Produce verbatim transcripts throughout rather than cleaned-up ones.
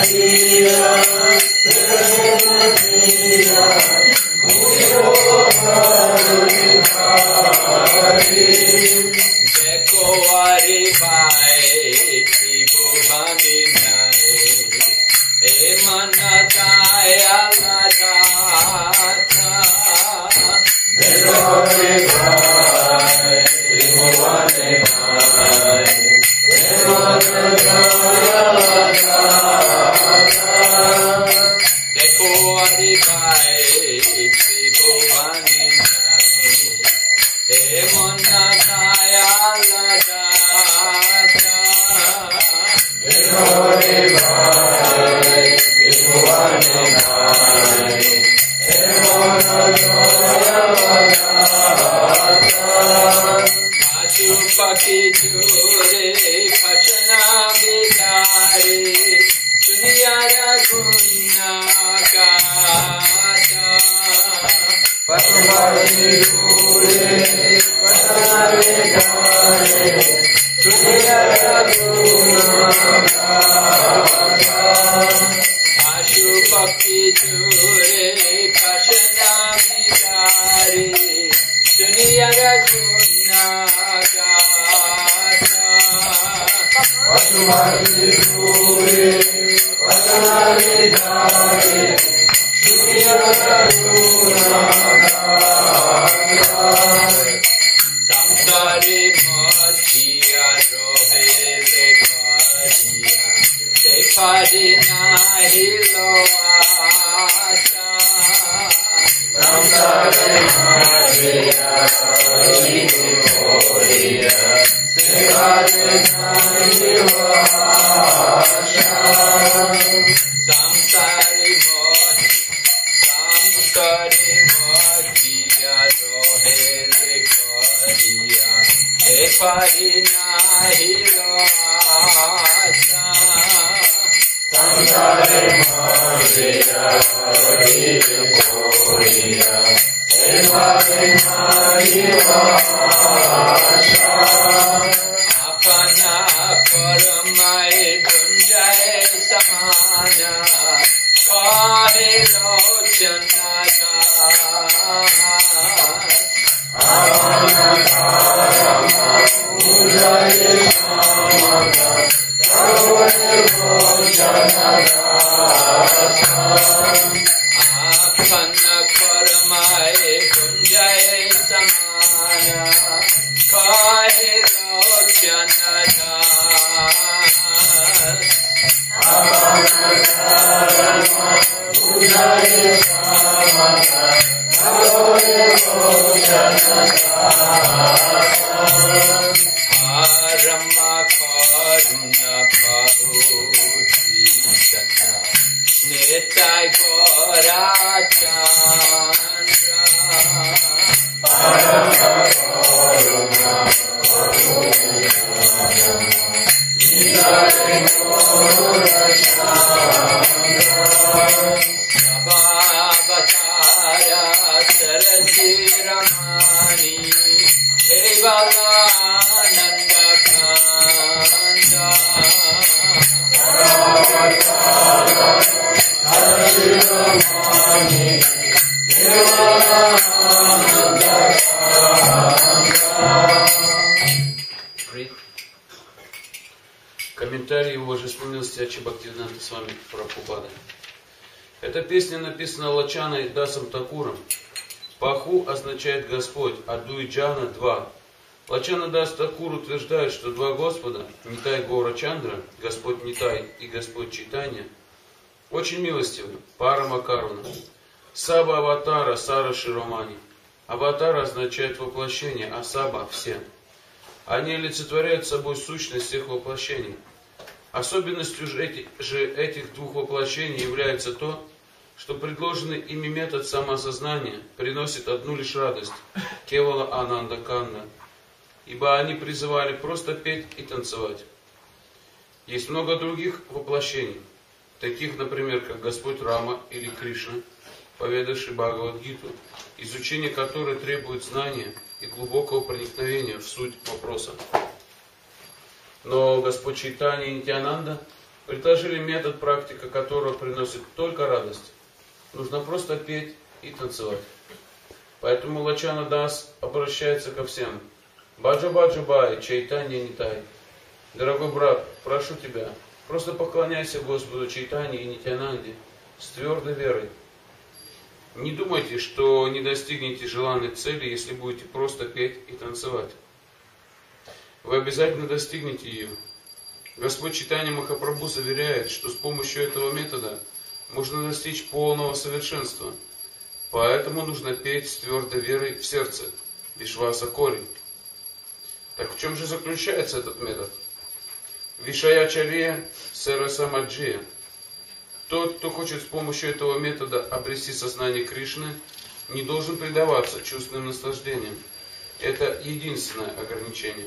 Комментарий его Божественности Ачи Бхактивинода Свами Прабхупады. Эта песня написана Лачаной Дасом Такуром. Паху означает Господь, а Дуиджана два. Лачана Дас Такур утверждает, что два Господа, Нитай Гора Чандра, Господь Нитай и Господь Чайтанья, очень милостивы, Парама Каруна. Саба Аватара Сара Широмани. Аватара означает воплощение, а Саба все. Они олицетворяют собой сущность всех воплощений. Особенностью же, эти, же этих двух воплощений является то, что предложенный ими метод самоосознания приносит одну лишь радость – Кевала Ананда Канна, ибо они призывали просто петь и танцевать. Есть много других воплощений, таких, например, как Господь Рама или Кришна, поведавший Бхагавад-гиту, изучение которой требует знания и глубокого проникновения в суть вопроса. Но Господь Чайтанья и Нитьянанда предложили метод, практика которого приносит только радость. Нужно просто петь и танцевать. Поэтому Лачана Дас обращается ко всем. Баджа Баджа Бай, Чайтанья Нитай. Дорогой брат, прошу тебя, просто поклоняйся Господу Чайтанье и Нитьянанде с твердой верой. Не думайте, что не достигнете желанной цели, если будете просто петь и танцевать. Вы обязательно достигнете ее. Господь Чайтанья Махапрабху заверяет, что с помощью этого метода можно достичь полного совершенства. Поэтому нужно петь с твердой верой в сердце. Вишваса Кори. Так в чем же заключается этот метод? Вишаячария Сарасамаджия. Тот, кто хочет с помощью этого метода обрести сознание Кришны, не должен предаваться чувственным наслаждениям. Это единственное ограничение.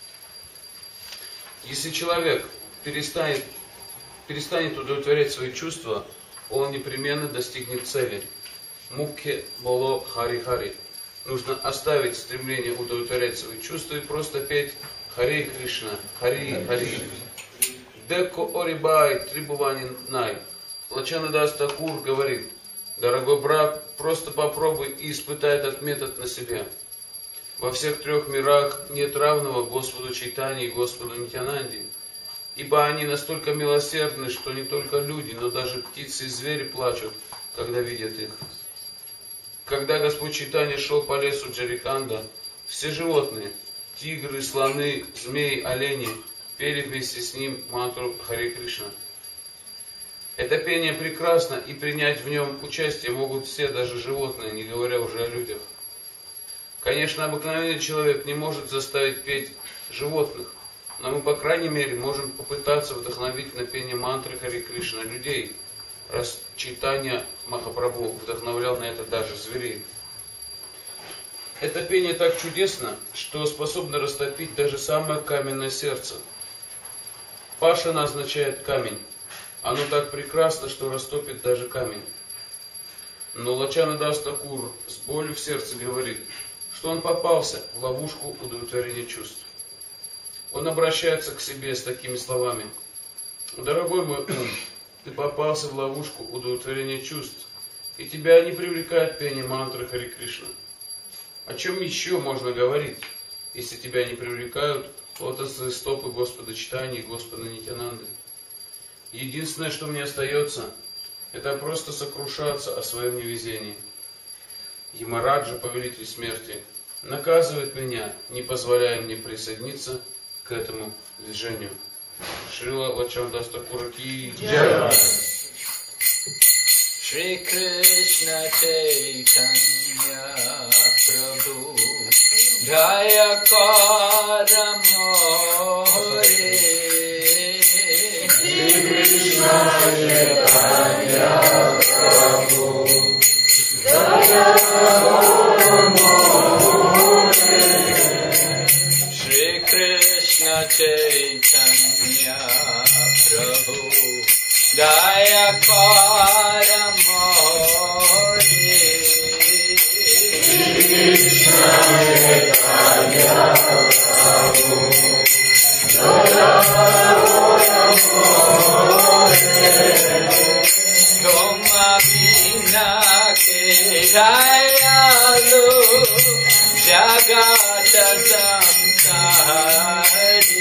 Если человек перестанет, перестанет удовлетворять свои чувства, он непременно достигнет цели. Мукхе боло хари-хари. Нужно оставить стремление удовлетворять свои чувства и просто петь Харе Кришна, Хари Хари. Деко орибай трибувани най. Лачана Дас Такур говорит: дорогой брат, просто попробуй и испытай этот метод на себе. Во всех трех мирах нет равного Господу Чайтанье и Господу Нитьянанде, ибо они настолько милосердны, что не только люди, но даже птицы и звери плачут, когда видят их. Когда Господь Чайтанья шел по лесу Джариканда, все животные, тигры, слоны, змеи, олени, пели вместе с ним мантру Харе Кришна. Это пение прекрасно, и принять в нем участие могут все, даже животные, не говоря уже о людях. Конечно, обыкновенный человек не может заставить петь животных, но мы, по крайней мере, можем попытаться вдохновить на пение мантры Харе Кришна людей, раз Чайтанья Махапрабху вдохновлял на это даже зверей. Это пение так чудесно, что способно растопить даже самое каменное сердце. Пашана означает камень. Оно так прекрасно, что растопит даже камень. Но Лачана Дас Такур с болью в сердце говорит, что он попался в ловушку удовлетворения чувств. Он обращается к себе с такими словами: дорогой мой ум, ты попался в ловушку удовлетворения чувств, и тебя не привлекает пение мантры Харе Кришна. О чем еще можно говорить, если тебя не привлекают лотосные стопы Господа Чайтаньи и Господа Нитьянанды? Единственное, что мне остается, это просто сокрушаться о своем невезении. Ямараджа, повелитель смерти, наказывает меня, не позволяя мне присоединиться к этому движению. Шрила Лачана Дас Такур ки джай. Шри Кришна Чайтанья Прабhu Дая Кара Море. Шри Кришна Чайтанья Прабhu Дая Кара Море. Шри Кришна Чайтанья Prabhu Daya Kara More. Krishna Chaitanya Prabhu Daya Kara More. Doma Bina Ke Dayalu Jagata Samsari.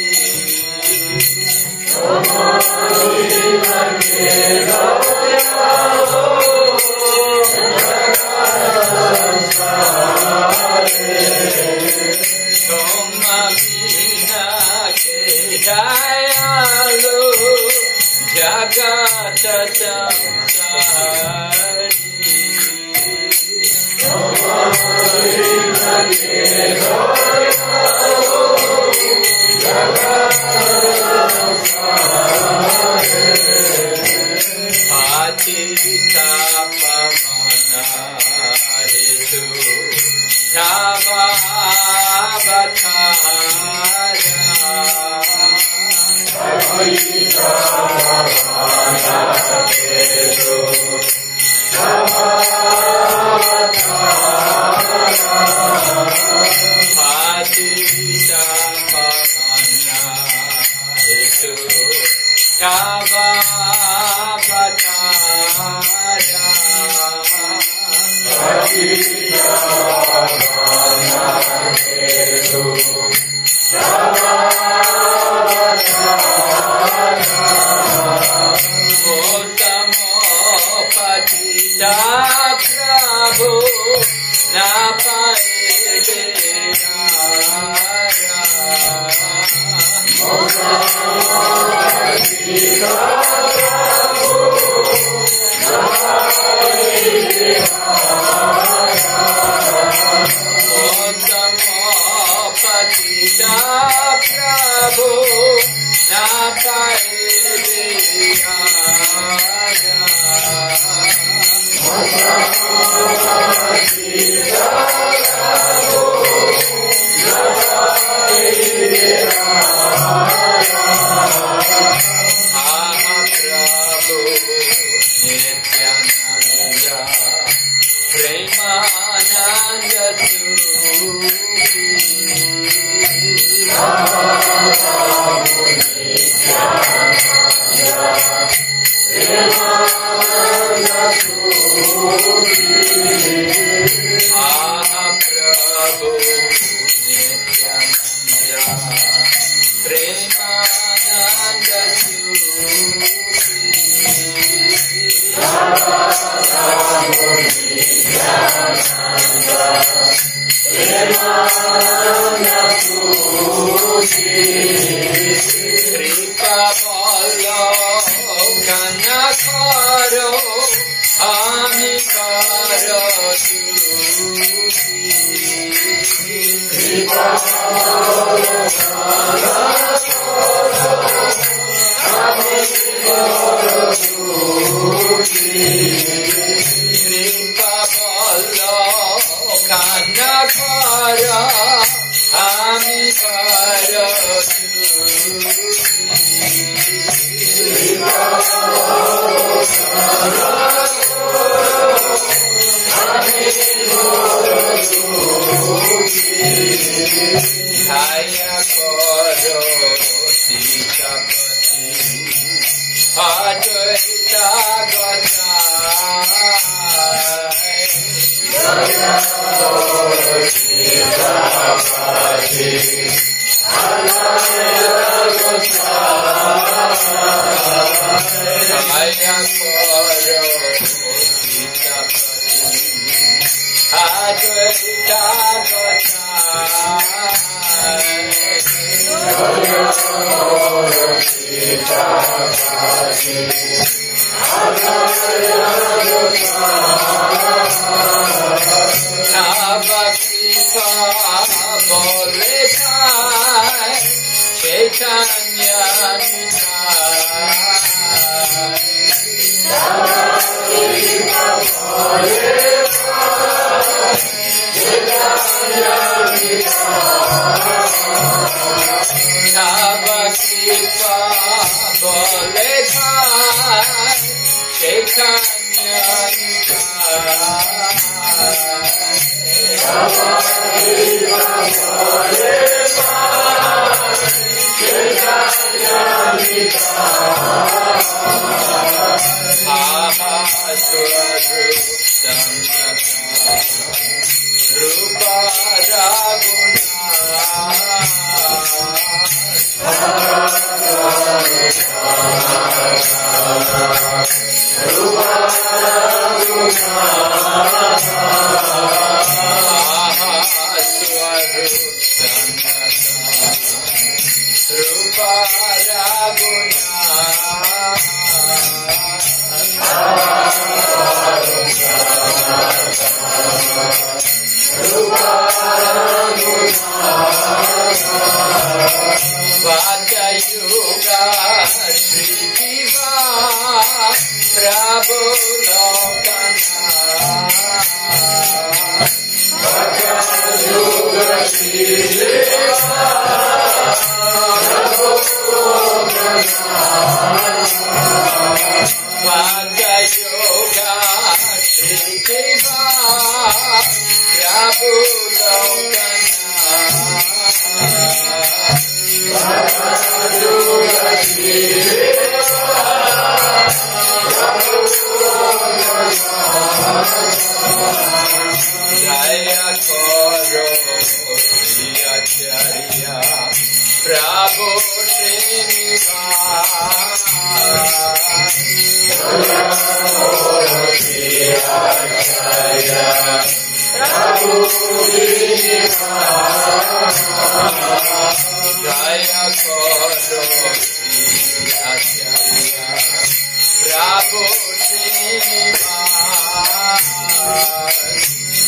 Doma Bina Ke Dayalu Doma Bina Ke Dayalu Jagata Samsari. Doma Bina Ke Dayalu Jagata Samsari. Patita Pavana Hetu Tava Avatara. Patita Pavana Hetu Tava Avatara. Patita Pavana Hetu Tava Bole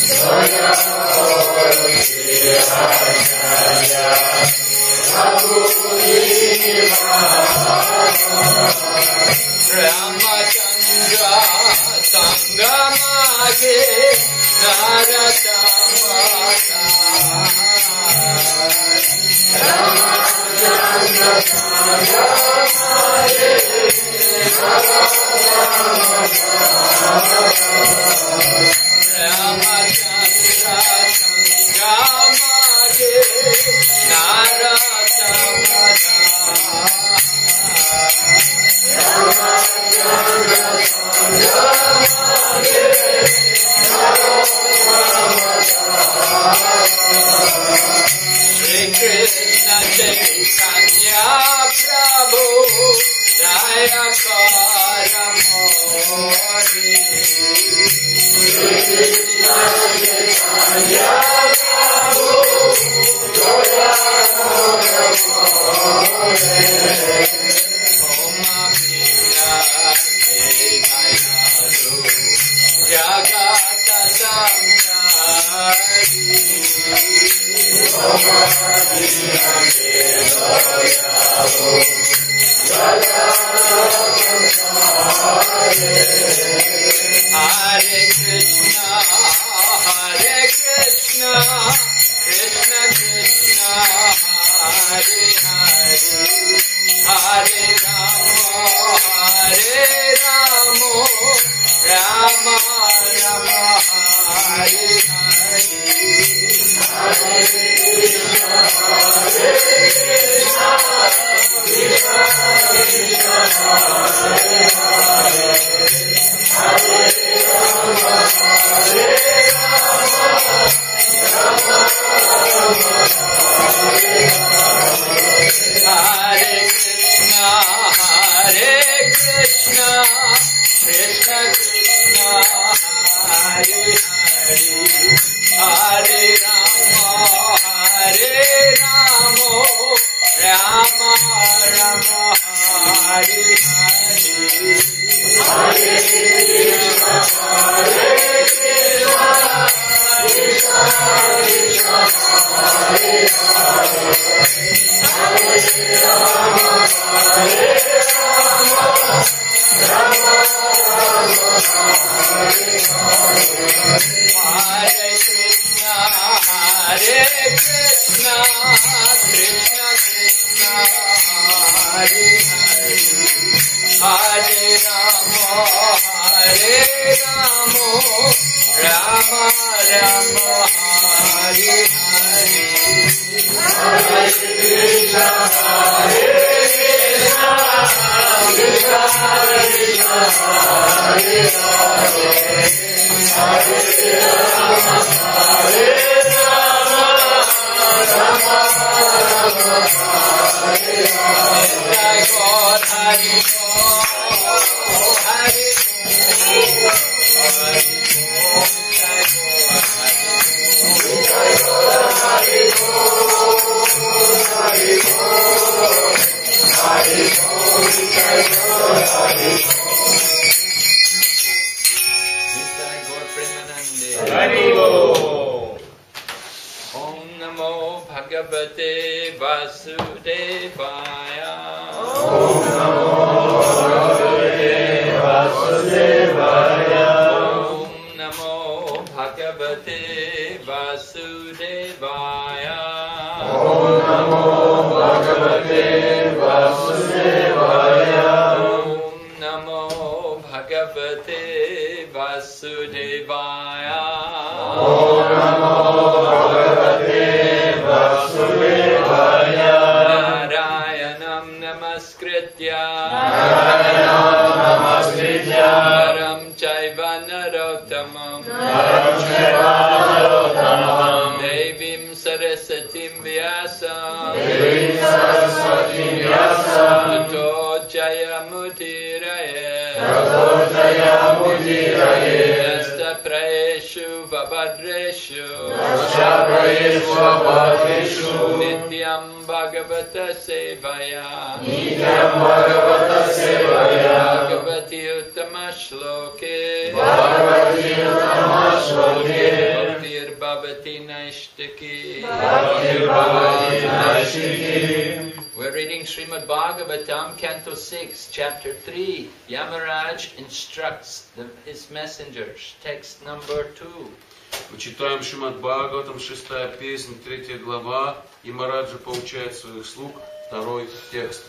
Ramachandra Sangamage Naratamata Ramachandra Sangamage Ramachandra Sangamage Naratamata Shri Krishna Chaitanya Prabhu Jaya Karamori Shri Krishna Chaitanya Prabhu Jaya Karamori Jagata Samsari Hare Krishna, Hare Krishna, Krishna Krishna, Hare Hare, Hare Rama, Hare Rama, Rama Rama, Hare Hare, Hare Krishna, Hare Krishna, Krishna Krishna, Hare Hare, Hare Rama, Hare Rama, Rama Rama, Hare Hare Krishna, Hare Krishna, Krishna Krishna, Hare Hare, Hare Rama, Hare Rama, Rama Rama, Hare Hare, Hare Krishna, Hare Krishna, Krishna Krishna, Hare Hare, Hare Rama, Hare Rama, Rama Rama, Hare Hare, Hare Krishna, Hare Krishna, Krishna Krishna, Hare Hare, Hare Rama, Hare Rama, Rama Rama, Hare Hare, Hare Krishna, Hare Krishna, Krishna Krishna, Hare Hare, Hare Rama, Hare Rama, Rama Rama, Hare Hare, Jai God, Hari Bol, Hari Bol, Hari Bol, Jai God, Hari Bol, Hari Bol, Hari Bol, Jai God, Hari Bol. Jai God Premanande. Hari Bol. Om Namo Bhagavate Vasudevaya. Om Namo Bhagavate Vasudevaya. Om Namo Bhagavate Vasudevaya. Om Namo Bhagavate Vasudevaya. Om Namo Bhagavate Vasudevaya. Om Namo Bhagavate Vasudevaya. Narayanam Namaskritya. Narayanam Namaskritya. Naram Chaiva Narottamam. Naram Chaiva Narottamam. Devim Sarasatim Vyasam. Devim Sarasatim Vyasam. Tato Jayamudiraye. Tato Jayamudiraye. Nasta Praeshu Vabhadreshu. Nasta Praeshu Vabhadreshu. Nityam Bhagavata Sevaya. Nityam Bhagavata Sevaya. Bhagavati Uttama Shloke. Bhagavati Uttama Shloke. Bhakti bhavati naishtaki. Bhaktir bhavati naishtaki. We're reading Srimad Bhagavatam, Canto six, Chapter three. Yamaraj instructs the, his messengers. Text number two. Мы читаем Шримад Бхагаватам, шестая песня, третья глава. Ямараджа поучает своих слуг, второй текст.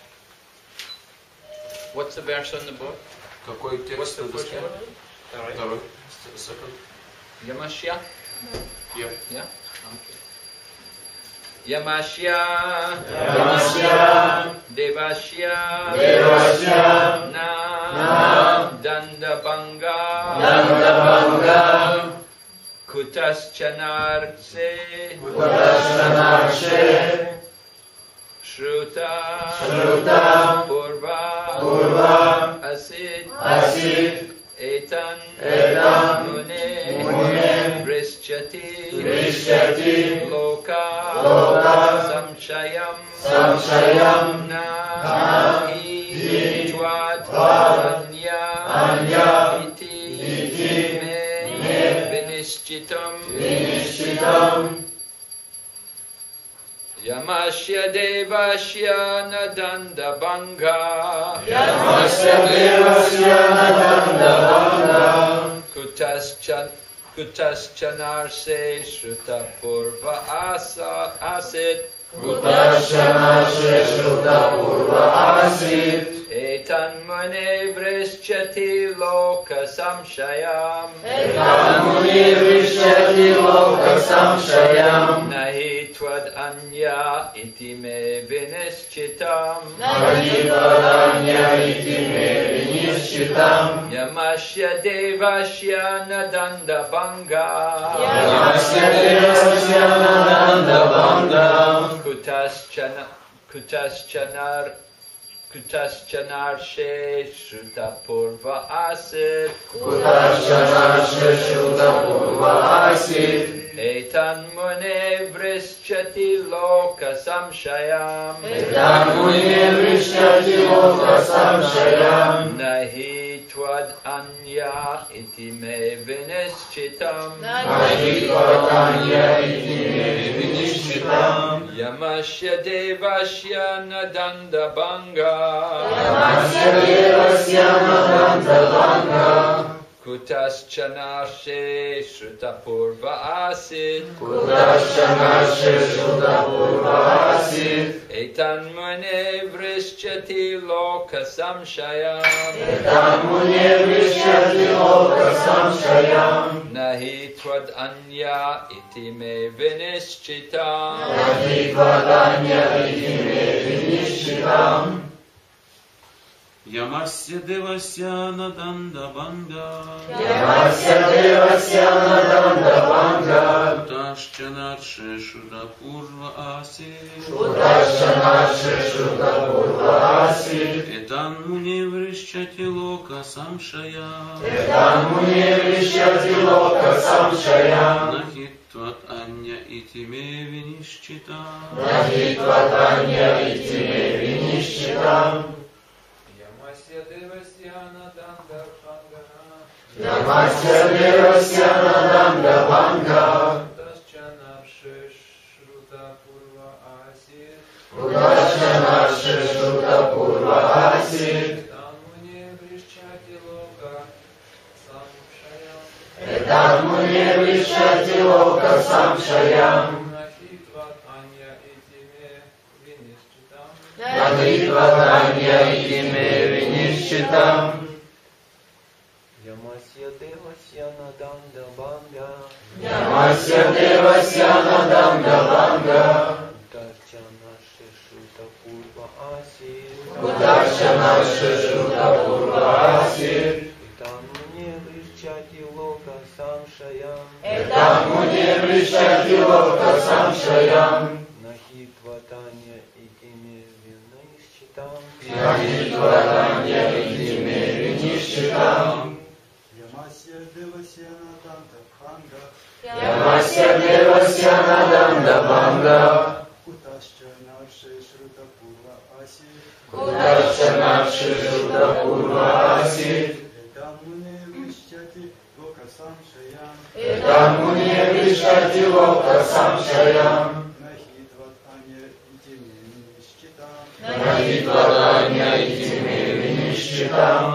What's the verse on the book? Какой текст на доске? Второй. Second. Yamasya? Yeah. Yeah? Okay. Yamasya, Yamasya, Devasya, Devasya, Na, Na, Dandabanga, Dandabanga, Kutaschanarse, Kutaschanarse, Shruta, Shruta, Purva, Purva, Asit, Asit, Etan, Etan, Mune, Mune, Vrishchati, Vrishchati, Loka, Loka, Samshayam, Samshayam, Na, Hi, Tvad, Tvad, Anya, Anya, Iti, Iti, Me, Me, Vinishchitam, Vinishchitam, Yamasya Devasya Nadandabanga, Yamasya Devasya Nadandabanga, Kutaschan, Kutaschanarse Shruta Purva Asa Asit, Kutaschanarse Shruta Purva Asit, Etan Mune Vrishchati Loka Samshayam, Etan Muni Vrishchati Loka Samshayam, Nahi Tvad Anya Iti Me Vinishchitam, Nahi Tvad Iti Me Vinishchitam, Yamasya Devasya Nadandabanga, Yamasya Devasya Nadandabanga, Kutaschana Kutaschanar Kutaschanarse Shruta Purva Asit, Kutaschanarse Shruta Purva Asit, Etan Mune Vrishchati Loka Samshayam, Etan Muni Vrishchati Loka Samshayam, Nahi Tvad Anya Iti Me Vinishchitam, Nahi Tvad Anya Iti Me Vinishchitam, Yamasya Devasya Nadandabanga, Yamasya Devasya Nadandabanga, Kutaschanarse Shruta Purva Asit, Kutaschanarse Shruta Purva Asit, Etan Mune Vrishchati Loka Samshayam, Etan Muni Vrishchati Loka Samshayam, Nahi Tvad Anya Iti Me Vinishchitam, Nahi Tvad Anya Iti Me Vinishchitam, Ямасya Девасya Надандабanga, Yamasya Devasya Nadandabanga, Kutaschanarse Shruta Purva Asit, Kutaschanarse Shruta Purva Asit, Etan Muni Vrishchati Loka Samshayam, Etan Muni Vrishchati Loka Samshayam, Nahi Tvad Anya Iti Me Vinishchitam, Nahi Tvad Anya Iti Me Vinishchitam, Yamasya Devasya Nadandabanga, Yamasya Devasya Nadandabanga, Kutaschanarse Shruta Purva Asit, Kutaschanarse Shruta Purva Asit, Etan Mune Vrishchati Loka Samshayam, Etan Muni Vrishchati Loka Samshayam, Nahi Tvad Anya Iti Me Vinishchitam, Nahi Tvad Anya Iti Me Vinishchitam, Yamasya Devasya Nadandabanga, Yamasya Devasya Nadandabanga, Kutaschanarse Shruta Purva Asit, Kutaschanarse Shruta Purva Asit, Etan Muni Vrishchati Loka Samshayam, Etan Muni Vrishchati Loka Samshayam, Nahi Tvad Anya Iti Me Vinishchitam, Nahi Tvad Anya Iti Me Vinishchitam, Yamasya Devasya Nadandabanga, Yamasya Devasya Nadandabanga, Kutaschanarse Shruta Purva Asit, Kutaschanarse Shruta Purva Asit, Etan Muni Vrishchati Loka Samshayam, Etan Muni вишати лока самшаям. Нахитватанья итиме винишчитам.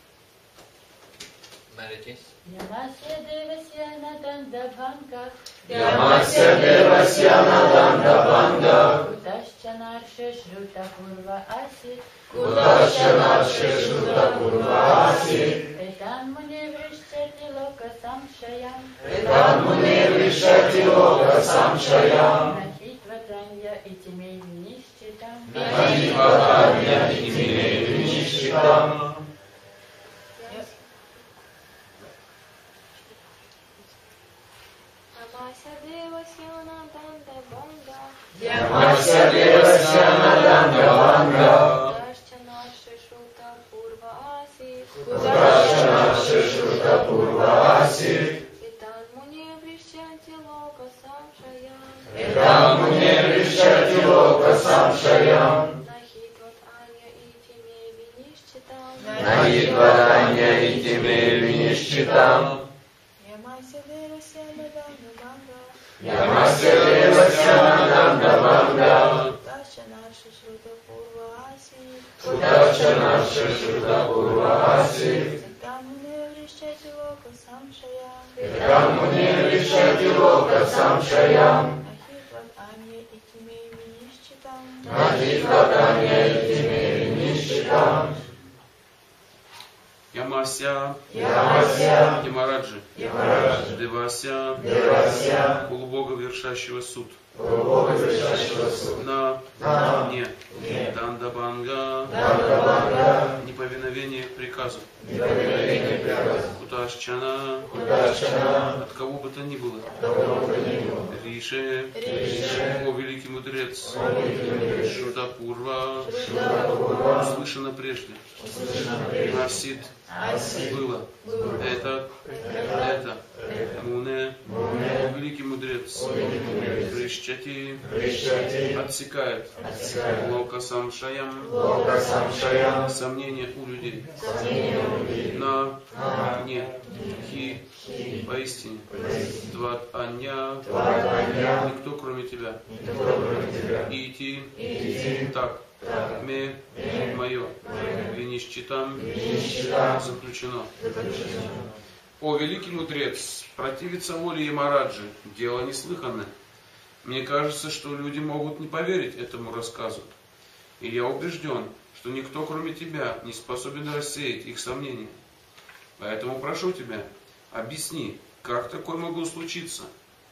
Meditate. Yamasya devasya nadanda bhanga. Yamasya devasya nadanda bhanga. Kutascha narshe shruta purva asi. Kutascha narshe shruta purva asi. Etan mune vrishchati loka samshayam. Etan mune vrishchati loka samshayam. Nahitvatanya itime vinishchitam. Nahitvatanya itime vinishchitam. Yamasya devasya nadanda bhanga. Yamasya devasya nadanda bhanga. Kutascha narshe shruta purva asi. Kutascha narshe shruta purva asi. Etan mune vrishchati loka samshayam. Etan mune vrishchati loka samshayam. Nahitvatanya itime vinishchitam. Nahitvatanya itime vinishchitam. Yamasya devasya nadanda bhanga. Yamasya devasya nadanda bhanga. Kutascha narshe shruta purva asi. Kutascha narshe shruta purva asi. Etan mune vrishchati loka samshayam. Etan mune vrishchati loka samshayam. Nahitvatanya itime vinishchitam. Nahitvatanya itime vinishchitam. Ямасya, Ямасya, Ямараджи, Ямараджи, Девасya, Девасya, полубога, вершащего суд, полубога, вершащего суд, на, на, не, не, Дандабанга, Дандабанга, неповиновение приказу, неповиновение приказу, Куташчана, Куташчана, от кого бы то ни было, кого бы то ни было, Рише, Рише, о великий мудрец, о великий мудрец, Шрутапурва, Шрутапурва, услышано прежде, услышано прежде, Асид, Асид, было, было, это, это, Муне, о великий мудрец, о великий мудрец, Прищати, Прищати, отсекает, отсекает, Лока Самшаям, Лока Самшаям, сомнения у людей, сомнения у людей, на, на, не, хи, хи, поистине, поистине, Дват Аня, Тватанья, никто кроме тебя, никто кроме тебя, Ити, Ити, так, так, ме, ме, мое, мое, винищитам, винищитам, заключено. заключено. О великий мудрец, противиться воле Ямараджи, дело неслыханное. Мне кажется, что люди могут не поверить этому рассказу. И я убежден, что никто, кроме тебя, не способен рассеять их сомнения. Поэтому прошу тебя, объясни, как такое могло случиться.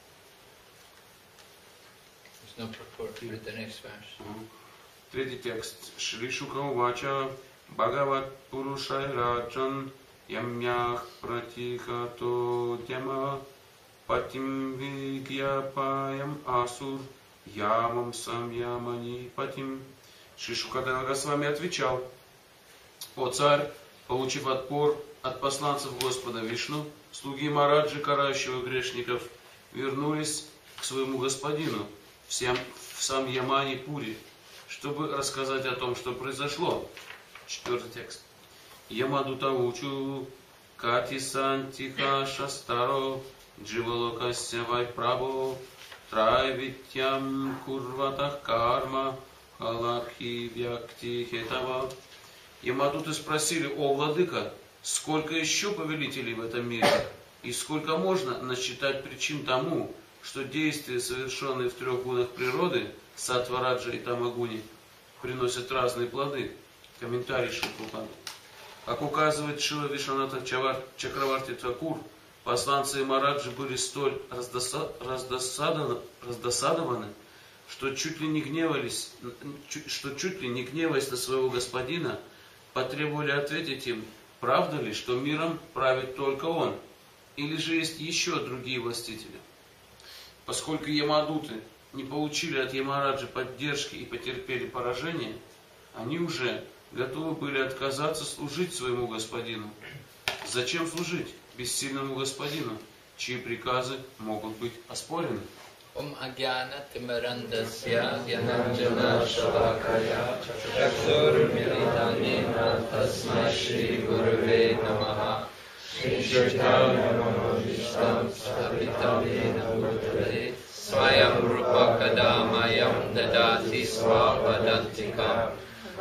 There's no purport. Read the next verse. Третий текст. Шри Шука Увача Бхагават Пурушай Раджан Ямнях Пратихато Дяма Патим Вигьяпаям Асур Ямам Сам Ямани Патим. Шри Шукадeva Госвами отвечал: о царь, получив отпор от посланцев Господа Вишну, слуги Мараджи, карающего грешников, вернулись к своему господину в сам Ямани Пури, чтобы рассказать о том, что произошло. Четвертый текст. Ямадута учу кати сантиха шастаро дживалокася вайпрабо трайвитям курватах карма халакхи вякти хетава. Ямадуты спросили: о владыка, сколько еще повелителей в этом мире, и сколько можно насчитать причин тому, что действия, совершенные в трех гунах природы, Саттва, Раджа и Тамагуни, приносят разные плоды. Комментарий Шрипрабхупады. Как указывает Шрила Вишванатха Чакраварти Такур, посланцы Мараджи были столь раздоса, раздосадованы, раздосадованы, что чуть ли не гневались, что чуть ли не гневаясь на своего господина, потребовали ответить им, правда ли, что миром правит только он, или же есть еще другие властители. Поскольку Ямадуты не получили от Ямараджи поддержки и потерпели поражение, они уже готовы были отказаться служить своему господину. Зачем служить бессильному господину, чьи приказы могут быть оспорены? Om Agyana Timarandasya Gyananjana Shalakaya Chakshur Militanena Tasmai Shri Gurave Namaha Shri Chaitanya Manojishtam Sthapitam Yena Bhutale Swayam Rupa Kadamayam Dadati Swavadantikam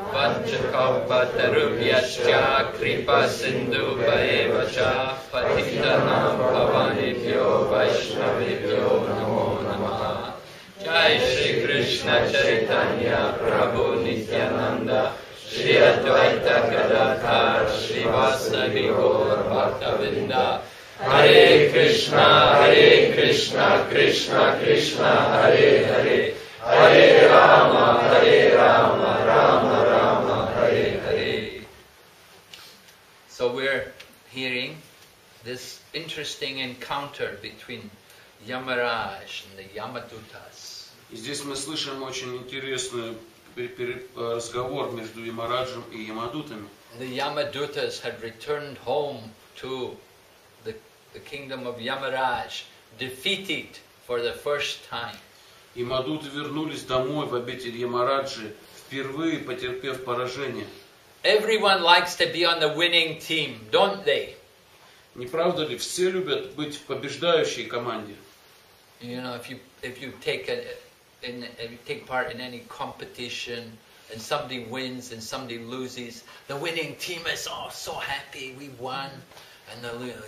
Vajjakalpatarubhyascha Kripa Sindhu Bhaevacha Patitanam Pavanebhyo Vaishnavebhyo Namo Namaha. Jai Shri Krishna Chaitanya Prabhu Nityananda Shri Advaita Gadadhar Shri Vasavi Gaur Bhaktavinda. Hare Krishna, Hare Krishna, Krishna Krishna, Hare Hare, Hare Rama, Hare Rama, Rama Rama, Hare Hare. So we're hearing this interesting encounter between Yamaraj and the Yamadutas. И здесь мы слышим очень интересный разговор между Ямараджем и Ямадутами. The Yamadutas had returned home to the, the kingdom of Yamaraj, defeated for the first time. Ямадуты вернулись домой в обитель Ямараджи, впервые потерпев поражение. Everyone likes to be on the winning team, don't they? Не правда ли, все любят быть в побеждающей команде? You know, if you if you take a in if you take part in any competition and somebody wins and somebody loses, the winning team is oh so happy we won, and the loser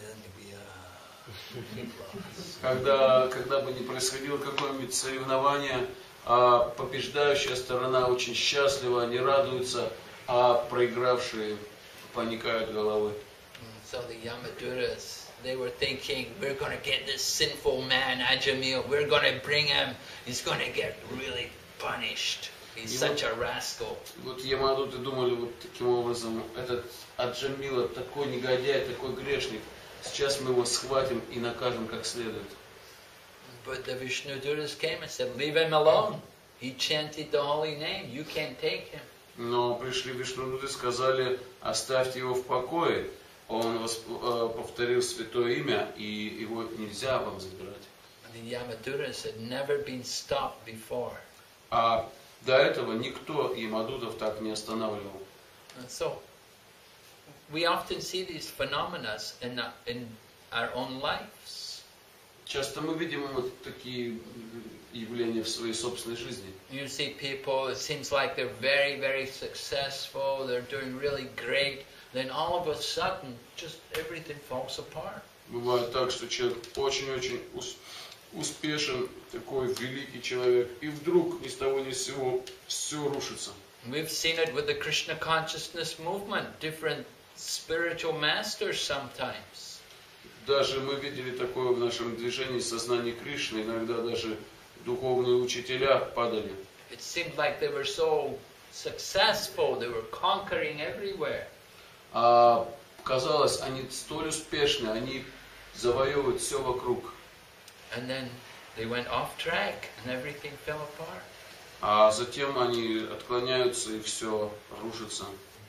Когда, когда бы ни происходило какое-нибудь соревнование, а побеждающая сторона очень счастлива, они радуются, а проигравшие поникают головой. So the Yamadutas, they were thinking, we're going to get this sinful man, Ajamil, we're going to bring him, he's going to get really punished. He's such a rascal. Вот Ямадуты думали вот таким образом, этот Аджамила такой негодяй, такой грешник, сейчас мы его схватим и накажем как следует. But the Vishnudutas came and said, leave him alone. He chanted the holy name, you can't take him. Но пришли Вишнудуты и сказали, оставьте его в покое. Он повторил святое имя, и его нельзя вам забирать. The Yamadutas had never been stopped before. А до этого никто Ямадутов так не останавливал. And so, we often see these phenomena in, in our own lives. Часто мы видим вот такие явления в своей собственной жизни. You see people, it seems like they're very, very successful, they're doing really great. Then all of a sudden, just everything falls apart. Бывает так, что человек очень-очень успешен, такой великий человек, и вдруг ни с того ни с сего все рушится. We've seen it with the Krishna consciousness movement, different spiritual masters sometimes. Даже мы видели такое в нашем движении сознания Кришны, иногда даже духовные учителя падали. It seemed like they were so successful, they were conquering everywhere. А казалось, они столь успешны, они завоевывают все вокруг. And then they went off track and everything fell apart. А затем они отклоняются и все рушится.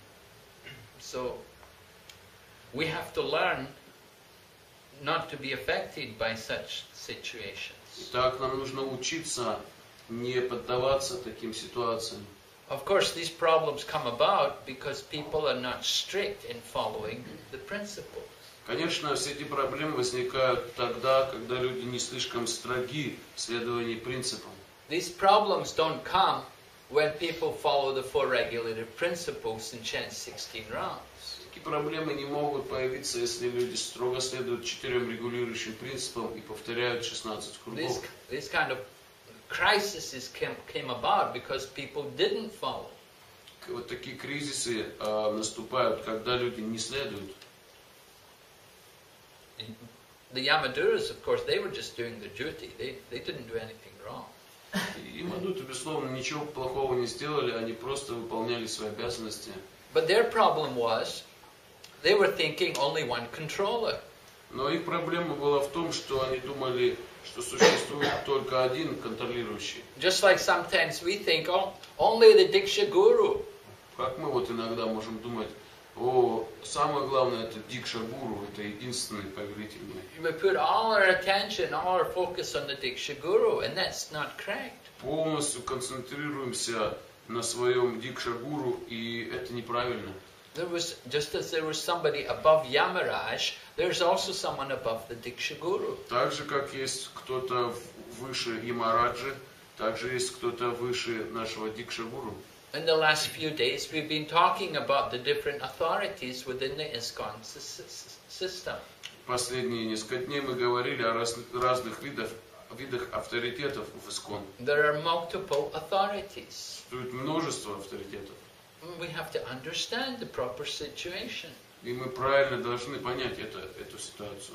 So we have to learn not to be affected by such situations. Итак, нам нужно учиться не поддаваться таким ситуациям. Of course, these problems come about because people are not strict in following the principles. Конечно, все эти проблемы возникают тогда, когда люди не слишком строги в следовании принципам. These problems don't come when people follow the four regulative principles and chant sixteen rounds. Такие проблемы не могут появиться, если люди строго следуют четырем регулирующим принципам и повторяют шестнадцать кругов. These, these kind of crises came, came about because people didn't follow. Вот такие кризисы э, наступают, когда люди не следуют. The Yamaduras, of course, they were just doing their duty. They, they didn't do anything wrong. И Ямадуты, безусловно, ничего плохого не сделали, они просто выполняли свои обязанности. But their problem was, they were thinking only one controller. Но их проблема была в том, что они думали, что существует только один контролирующий. Just like sometimes we think, oh, only the Diksha Guru. Как мы вот иногда можем думать, о, самое главное это Дикша Гуру, это единственный повелительный. We put all our attention, all our focus on the Diksha Guru, and that's not correct. Полностью концентрируемся на своем Дикша Гуру, и это неправильно. There was, just as there was somebody above Yamaraj, there's also someone above the Diksha Guru. Так же, как есть кто-то выше Ямараджи, также есть кто-то выше нашего Дикша-гуру. In the last few days, we've been talking about the different authorities within the ISKCON system. Последние несколько дней мы говорили о раз, разных видах, видах авторитетов в ИСККОН. There are multiple authorities. Существует множество авторитетов. We have to understand the proper situation. И мы правильно должны понять это, эту ситуацию.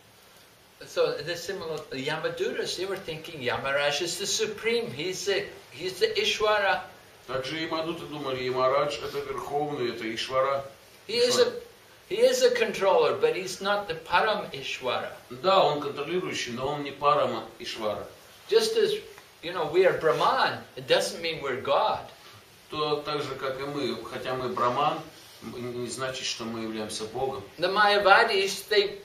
So the similar Yamaduras, they were thinking Yamaraj is the supreme. He's the he's the Ishvara. Также Ямадуты думали, Ямарадж это Верховный, это Ишвара. He is a he is a controller, but he's not the Param Ishvara. Да, он контролирующий, но он не Парама Ишвара. Just as you know, we are Brahman, it doesn't mean we're God. То так же, как и мы, хотя мы Браман, не значит, что мы являемся Богом. The Mayavadis, they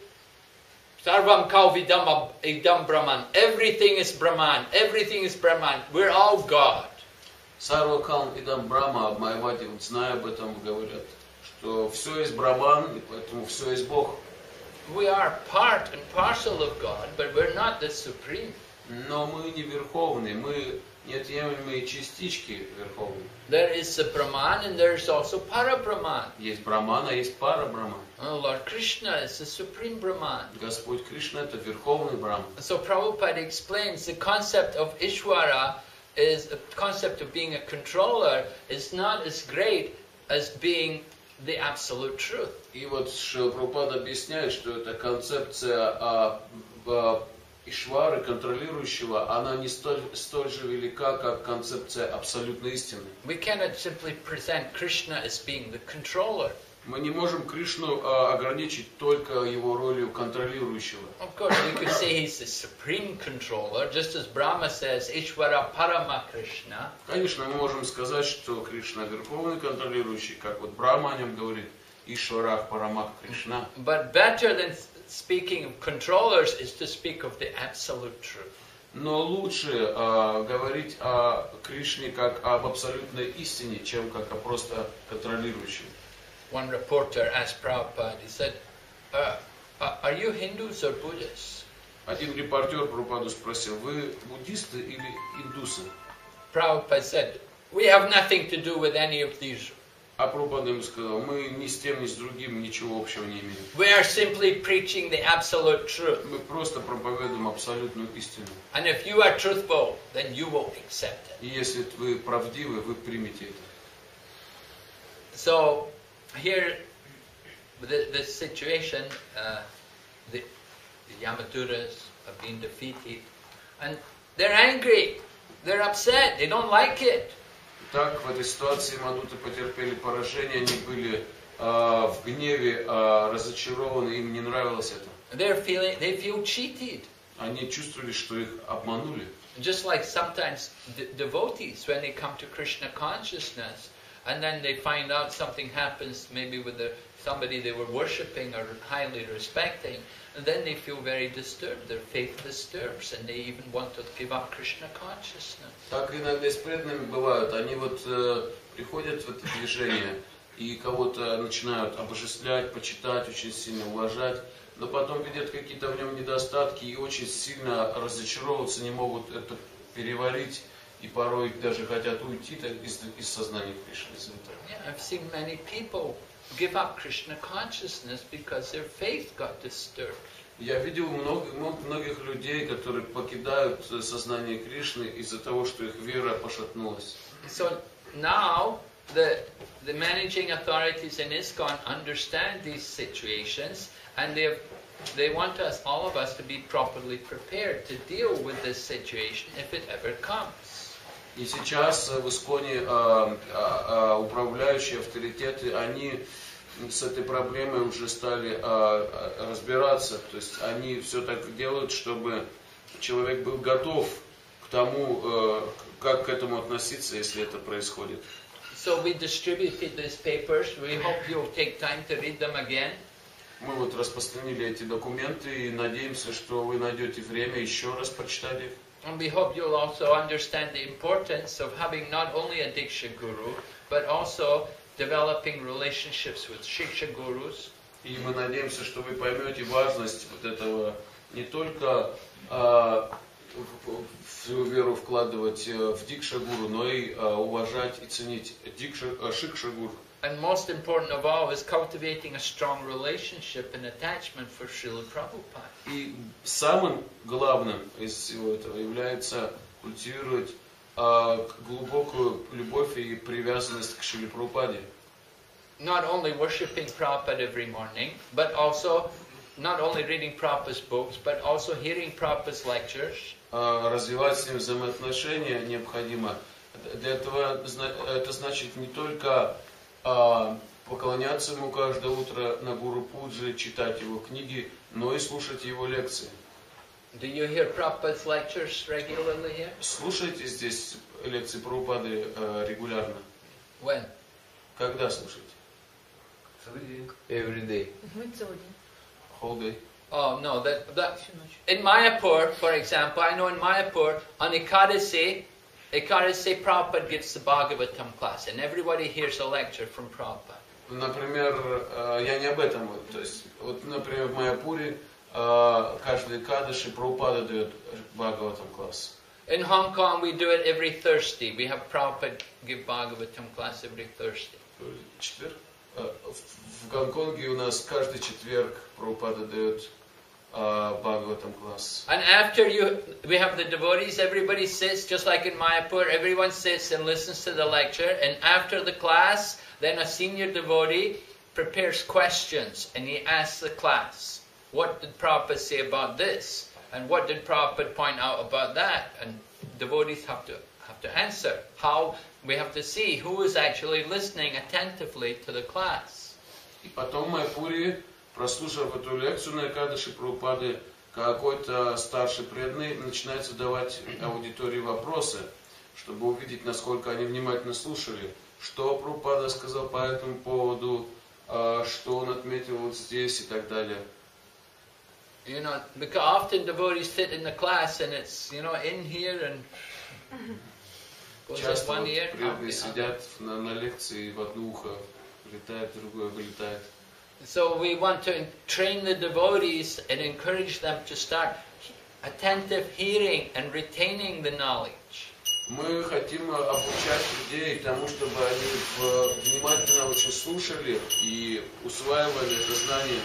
Sarvam Kalvidam Idam Brahman. Everything is Brahman. Everything is Brahman. We're all God. Сарва Калм Идам Брахма, в Майаваде, вот, зная об этом, говорят, что все есть Браман, и поэтому все есть Бог. We are part and parcel of God, but we're not the supreme. Но мы не верховные, мы неотъемлемые частички верховные. There is the Brahman and there is also Para-Brahman. Есть Браман, а есть Пара Браман. Oh, Lord Krishna is the supreme Brahman. Господь Кришна это верховный Браман. So Prabhupada explains the concept of Ishvara is the concept of being a controller is not as great as being the absolute truth. И вот Шрила Прабхупада объясняет, что эта концепция а, а, Ишвары, контролирующего, она не столь, столь же велика, как концепция абсолютной истины. We cannot simply present Krishna as being the controller. Мы не можем Кришну а, ограничить только его ролью контролирующего. Of course, we could say he's the supreme controller, just as Brahma says, Ishvara Parama Krishna. Конечно, мы можем сказать, что Кришна верховный контролирующий, как вот Брахма о нем говорит, Ишварах Парамах Кришна. But better than speaking of controllers is to speak of the absolute truth. Но лучше а, говорить о Кришне как об абсолютной истине, чем как о просто контролирующем. One reporter asked Prabhupada, he said, uh, are you Hindus or Buddhists? Один репортер Прабхупаду спросил, вы буддисты или индусы? Prabhupada said, we have nothing to do with any of these. А Прабхупада ему сказал, мы ни с тем, ни с другим ничего общего не имеем. We are simply preaching the absolute truth. Мы просто проповедуем абсолютную истину. And if you are truthful, then you will accept it. И если вы правдивы, вы примете это. So, here, the, the situation, uh, the, the Yamaduras have been defeated, and they're angry, they're upset, they don't like it. Так, в этой ситуации Мадуты потерпели поражение, они были э, в гневе, э, разочарованы, им не нравилось это. They're feeling, they feel cheated. Они чувствовали, что их обманули. Just like sometimes de devotees, when they come to Krishna consciousness, and then they find out something happens maybe with the, somebody they were worshipping or highly respecting, and then they feel very disturbed, their faith disturbs, and they even want to give up Krishna consciousness. Так иногда и с преданными бывают. Они вот э, приходят в это движение и кого-то начинают обожествлять, почитать, очень сильно уважать, но потом видят какие-то в нем недостатки и очень сильно разочаровываются, не могут это переварить. И порой даже хотят уйти из, из сознания Кришны. Yeah, I've seen many people give up Krishna consciousness because their faith got disturbed. Я видел много, многих людей, которые покидают сознание Кришны из-за того, что их вера пошатнулась. So now the the managing authorities in ISKCON understand these situations, and they have, they want us, all of us, to be properly prepared to deal with this situation if it ever comes. И сейчас в ИСККОНе а, а, управляющие авторитеты, они с этой проблемой уже стали а, разбираться. То есть они все так делают, чтобы человек был готов к тому, а, как к этому относиться, если это происходит. So we distributed these papers. We hope you'll take time to read them again. Мы вот распространили эти документы и надеемся, что вы найдете время еще раз прочитать их. And we hope you'll also understand the importance of having not only a Diksha Guru, but also developing relationships with Shiksha Gurus. И мы надеемся, что вы поймете важность вот этого не только а, в, в свою веру вкладывать в Дикша-гуру, но и а, уважать и ценить Дикша, а, Шикша-гуру. And most important of all is cultivating a strong relationship and attachment for Srila Prabhupada. И самым главным из всего этого является культивировать а, глубокую любовь и привязанность к Шриле Прабхупаде. Not only worshipping Prabhupada every morning, but also not only reading Prabhupada's books, but also hearing Prabhupada's lectures. А, развивать с ним взаимоотношения необходимо. Для этого это значит не только а, поклоняться ему каждое утро на Гуру Пуджи, читать его книги, но и слушать его лекции. Do you hear Prabhupada's lectures regularly here? Слушайте здесь лекции Прабхупады а, регулярно. When? Когда слушаете? Every day. Whole day. Oh no, that that in Mayapur, for example, I know in Mayapur on Ekadasi, Ekadasi Prabhupada gives the Bhagavatam class, and everybody hears a lecture from Prabhupada. Например, а, я не об этом. Вот, то есть, вот, например, в Майяпуре а, каждый Кадыши Прабхупада дает Бхагаватам класс. In Hong Kong, we do it every Thursday. We have Prabhupada give Bhagavatam class every Thursday. Четверг. А, в, в Гонконге у нас каждый четверг Прабхупада дает а, Бхагаватам класс. And after you, we have the devotees. Everybody sits just like in Mayapur. Everyone sits and listens to the lecture. And after the class, then a senior devotee prepares questions and he asks the class, "What did Prabhupada say about this? And what did Prabhupada point out about that?" And devotees have to have to answer. How we have to see who is actually listening attentively to the class. И потом в Майяпуре, прослушав эту лекцию на Экадыши Прабхупады, какой-то старший преданный начинает задавать аудитории вопросы, чтобы увидеть, насколько они внимательно слушали, что Прабхупада сказал по этому поводу, что он отметил вот здесь и так далее. You know, because often devotees sit in the class and it's, you know, in here and goes in Часто one вот ear, out преданные the other. сидят на, на лекции, в одно ухо летает, в другое вылетает. So we want to train the devotees and encourage them to start attentive hearing and retaining the knowledge. Мы хотим обучать людей тому, чтобы они внимательно очень слушали и усваивали это знание.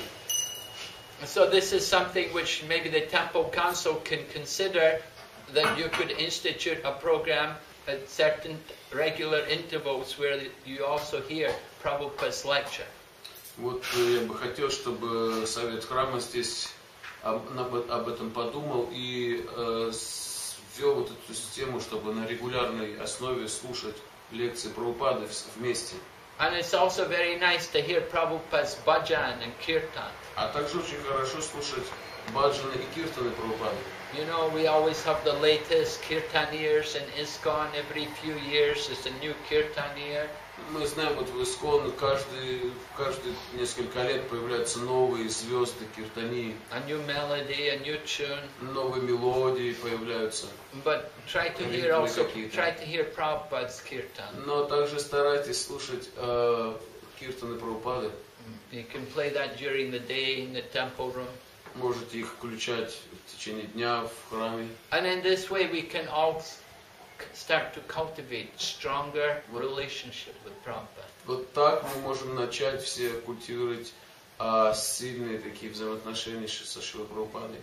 So this is something which maybe the Temple Council can consider, that you could institute a program at certain regular intervals where you also hear Prabhupada's lecture. Вот я бы хотел, чтобы Совет Храма здесь об, об этом подумал и э, ввел вот эту систему, чтобы на регулярной основе слушать лекции Прабхупады вместе. And it's also very nice to hear Prabhupada's bhajan and kirtan. А также очень хорошо слушать баджаны и киртаны Прабхупады. You know, we always have the latest kirtaniers in ISKCON. Every few years there's a new kirtanier. Мы знаем, вот в Искон каждый, каждые несколько лет появляются новые звезды киртании. A new melody, a new tune. Новые мелодии появляются. But try to hear also, try to hear Prabhupada's kirtan. Но также старайтесь слушать э, киртаны Прабхупады. You can play that during the day in the temple room. Можете их включать в течение дня в храме. And in this way we can all start to cultivate stronger relationship with Prabhupada. Вот так мы можем начать все культивировать а, сильные такие взаимоотношения со Шрилой Прабхупадой.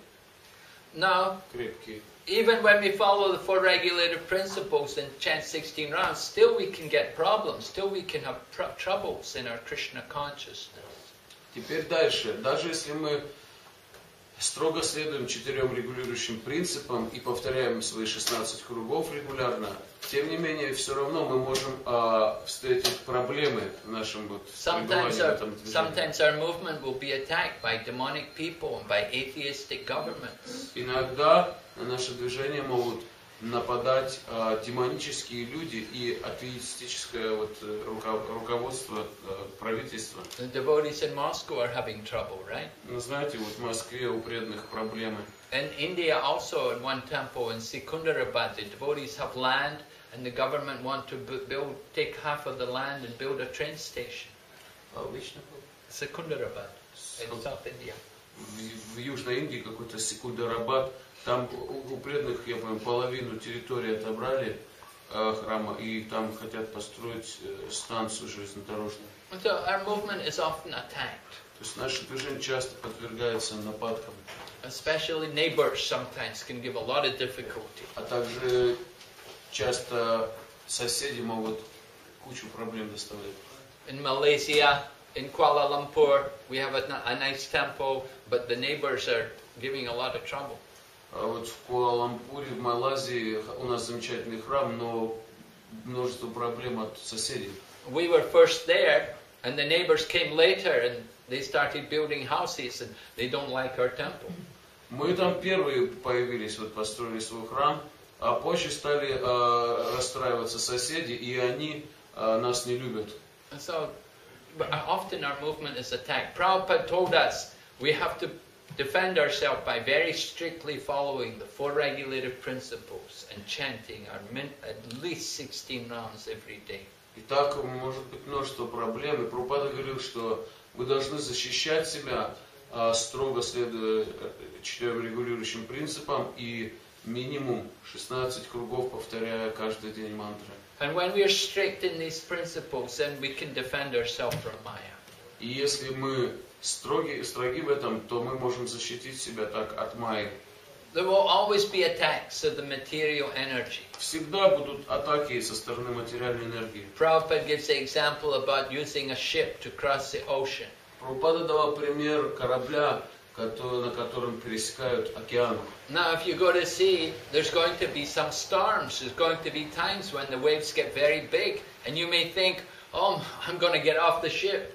Now, Крепкие. even when we follow the four regulative principles and chant sixteen rounds, still we can get problems, still we can have pr- troubles in our Krishna consciousness. Теперь дальше. Даже если мы строго следуем четырем регулирующим принципам и повторяем свои шестнадцать кругов регулярно, тем не менее, все равно мы можем а, встретить проблемы в нашем вот Sometimes пребывании в our, этом движении. sometimes our movement will be attacked by demonic people and by atheistic governments. Иногда на наше движение могут нападать а, демонические люди и атеистическое вот, руко- руководство а, правительства. The devotees in Moscow are having trouble, right? Ну, знаете, вот в Москве у преданных проблемы. In India also, in one temple in Secunderabad, the devotees have land and the government want to bu- build, take half of the land and build a train station. Secunderabad. in South India. В, в Южной Индии какой-то Секундарабад, там у, у преданных, я помню, половину территории отобрали э, храма, и там хотят построить э, станцию железнодорожную. So our movement is often attacked. То есть наше движение часто подвергается нападкам. Especially neighbors sometimes can give a lot of difficulty. А также часто соседи могут кучу проблем доставлять. In Malaysia, in Kuala Lumpur, we have a, a nice temple, but the neighbors are giving a lot of trouble. А вот в Куала-Лумпуре, в Малайзии у нас замечательный храм, но множество проблем от соседей. We were first there, and the neighbors came later, and they started building houses, and they don't like our temple. Мы там первые появились, вот построили свой храм, а позже стали э, расстраиваться соседи, и они э, нас не любят. And so, but often our movement is attacked. Prabhupada told us we have to defend ourselves by very strictly following the four regulative principles and chanting our min- at least sixteen rounds every day. Итак, может быть множество проблем, и Прабхупада говорил, что вы должны защищать себя, э, строго следуя четырем регулирующим принципам и минимум шестнадцать кругов, повторяя каждый день мантры. And when we are strict in these principles, then we can defend ourselves from Maya. И если мы строги, строги в этом, то мы можем защитить себя так от майи. There will always be attacks of the material energy. Всегда будут атаки со стороны материальной энергии. Prabhupada gives the example about using a ship to cross the ocean. Прабхупада давал пример корабля, который, на котором пересекают океан. Now, if you go to sea, there's going to be some storms. There's going to be times when the waves get very big, and you may think, "Oh, I'm going to get off the ship."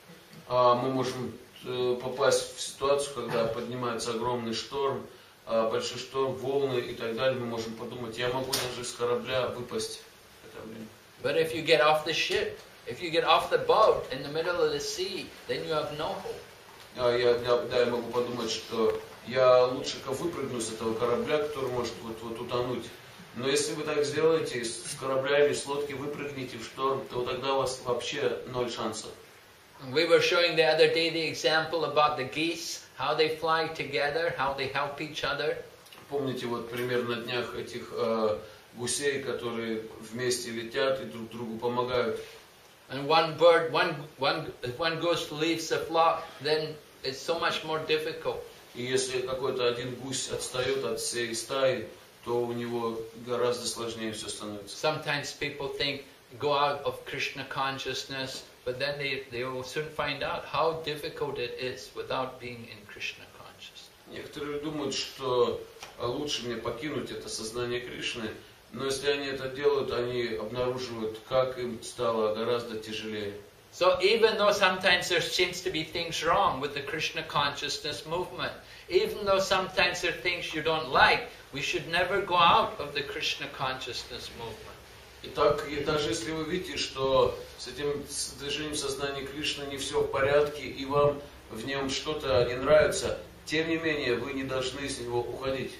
А мы можем э, попасть в ситуацию, когда поднимается огромный шторм, э, большой шторм, волны и так далее. Мы можем подумать, я могу даже с корабля выпасть в это время. But if you get off the ship, if you get off the boat in the middle of the sea, then you have no hope. А я, я, да, я могу подумать, что я лучше-ка выпрыгну с этого корабля, который может вот, вот утонуть. Но если вы так сделаете, с корабля или с лодки выпрыгнете в шторм, то тогда у вас вообще ноль шансов. We were showing the other day the example about the geese, how they fly together, how they help each other. Помните вот пример на днях этих э, гусей, которые вместе летят и друг другу помогают. And one bird, one, one, if one goose leaves the flock, then it's so much more difficult. И если какой-то один гусь отстает от всей стаи, то у него гораздо сложнее все становится. Sometimes people think, go out of Krishna consciousness, but then they, they will soon find out how difficult it is without being in Krishna consciousness. Некоторые думают, что лучше мне покинуть это сознание Кришны, но если они это делают, они обнаруживают, как им стало гораздо тяжелее. So even though sometimes there seems to be things wrong with the Krishna consciousness movement, even though sometimes there are things you don't like, we should never go out of the Krishna consciousness movement. Итак, и даже если вы видите, что с этим с движением сознания Кришны не все в порядке, и вам в нем что-то не нравится, тем не менее, вы не должны из него уходить.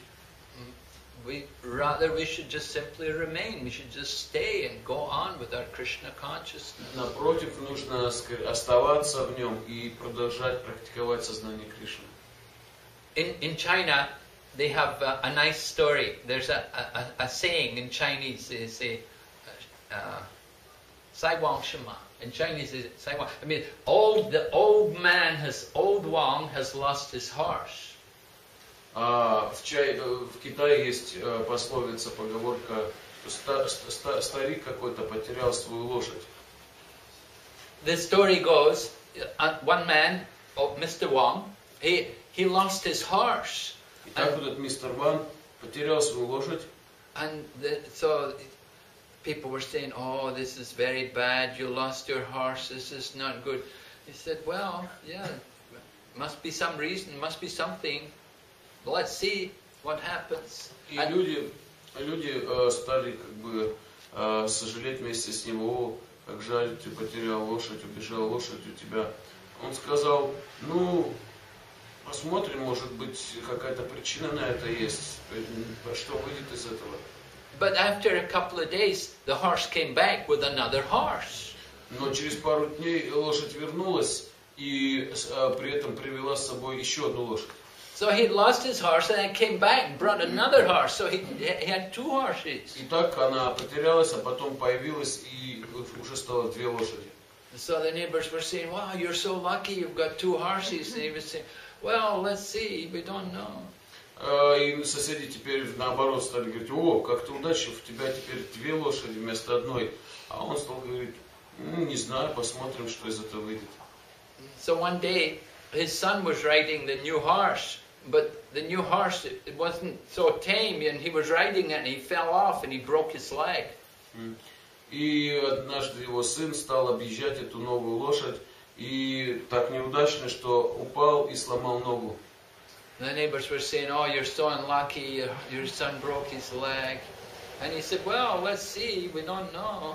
We, rather, we should just simply remain. We should just stay and go on with our Krishna consciousness. Напротив, нужно оставаться в нем и продолжать практиковать сознание Кришны. In, in China, they have a, a nice story. There's a, a, a saying in Chinese. They say, uh, Sai Wang Shima. In Chinese, it's Sai Wang. I mean, old, the old man has, old Wang has lost his horse. А в, Чай, в Китае есть пословица, поговорка, что ста, ста, старик какой-то потерял свою лошадь. The story goes, uh, one man, oh, Mister Wang, he, he lost his horse. И так вот этот мистер Ван потерял свою лошадь. And the, so people were saying, oh, this is very bad, you lost your horse, this is not good. He said, well, yeah, must be some reason, must be something. Let's see what happens. И And люди, люди э, стали как бы э, сожалеть вместе с ним. О, как жаль, ты потерял лошадь, убежала лошадь у тебя. Он сказал, ну, посмотрим, может быть, какая-то причина на это есть. Что выйдет из этого? But after a couple of days, the horse came back with another horse. Но через пару дней лошадь вернулась, и а, при этом привела с собой еще одну лошадь. So he lost his horse and then came back and brought another horse. So he, he had two horses. И так она потерялась, а потом появилась, и уже стало две лошади. So the neighbors were saying, wow, you're so lucky, you've got two horses. And he was saying, well, let's see, we don't know. А, и соседи теперь наоборот стали говорить: о, как ты удачлив, у тебя теперь две лошади вместо одной. А он стал говорить: ну, не знаю, посмотрим, что из этого выйдет. So one day, his son was riding the new horse, but the new horse, it wasn't so tame, and he was riding it, and he fell off, and he broke his leg. И однажды его сын стал объезжать эту новую лошадь, и так неудачно, что упал и сломал ногу. The neighbors were saying, oh, you're so unlucky, your, your son broke his leg. And he said, well, let's see, we don't know.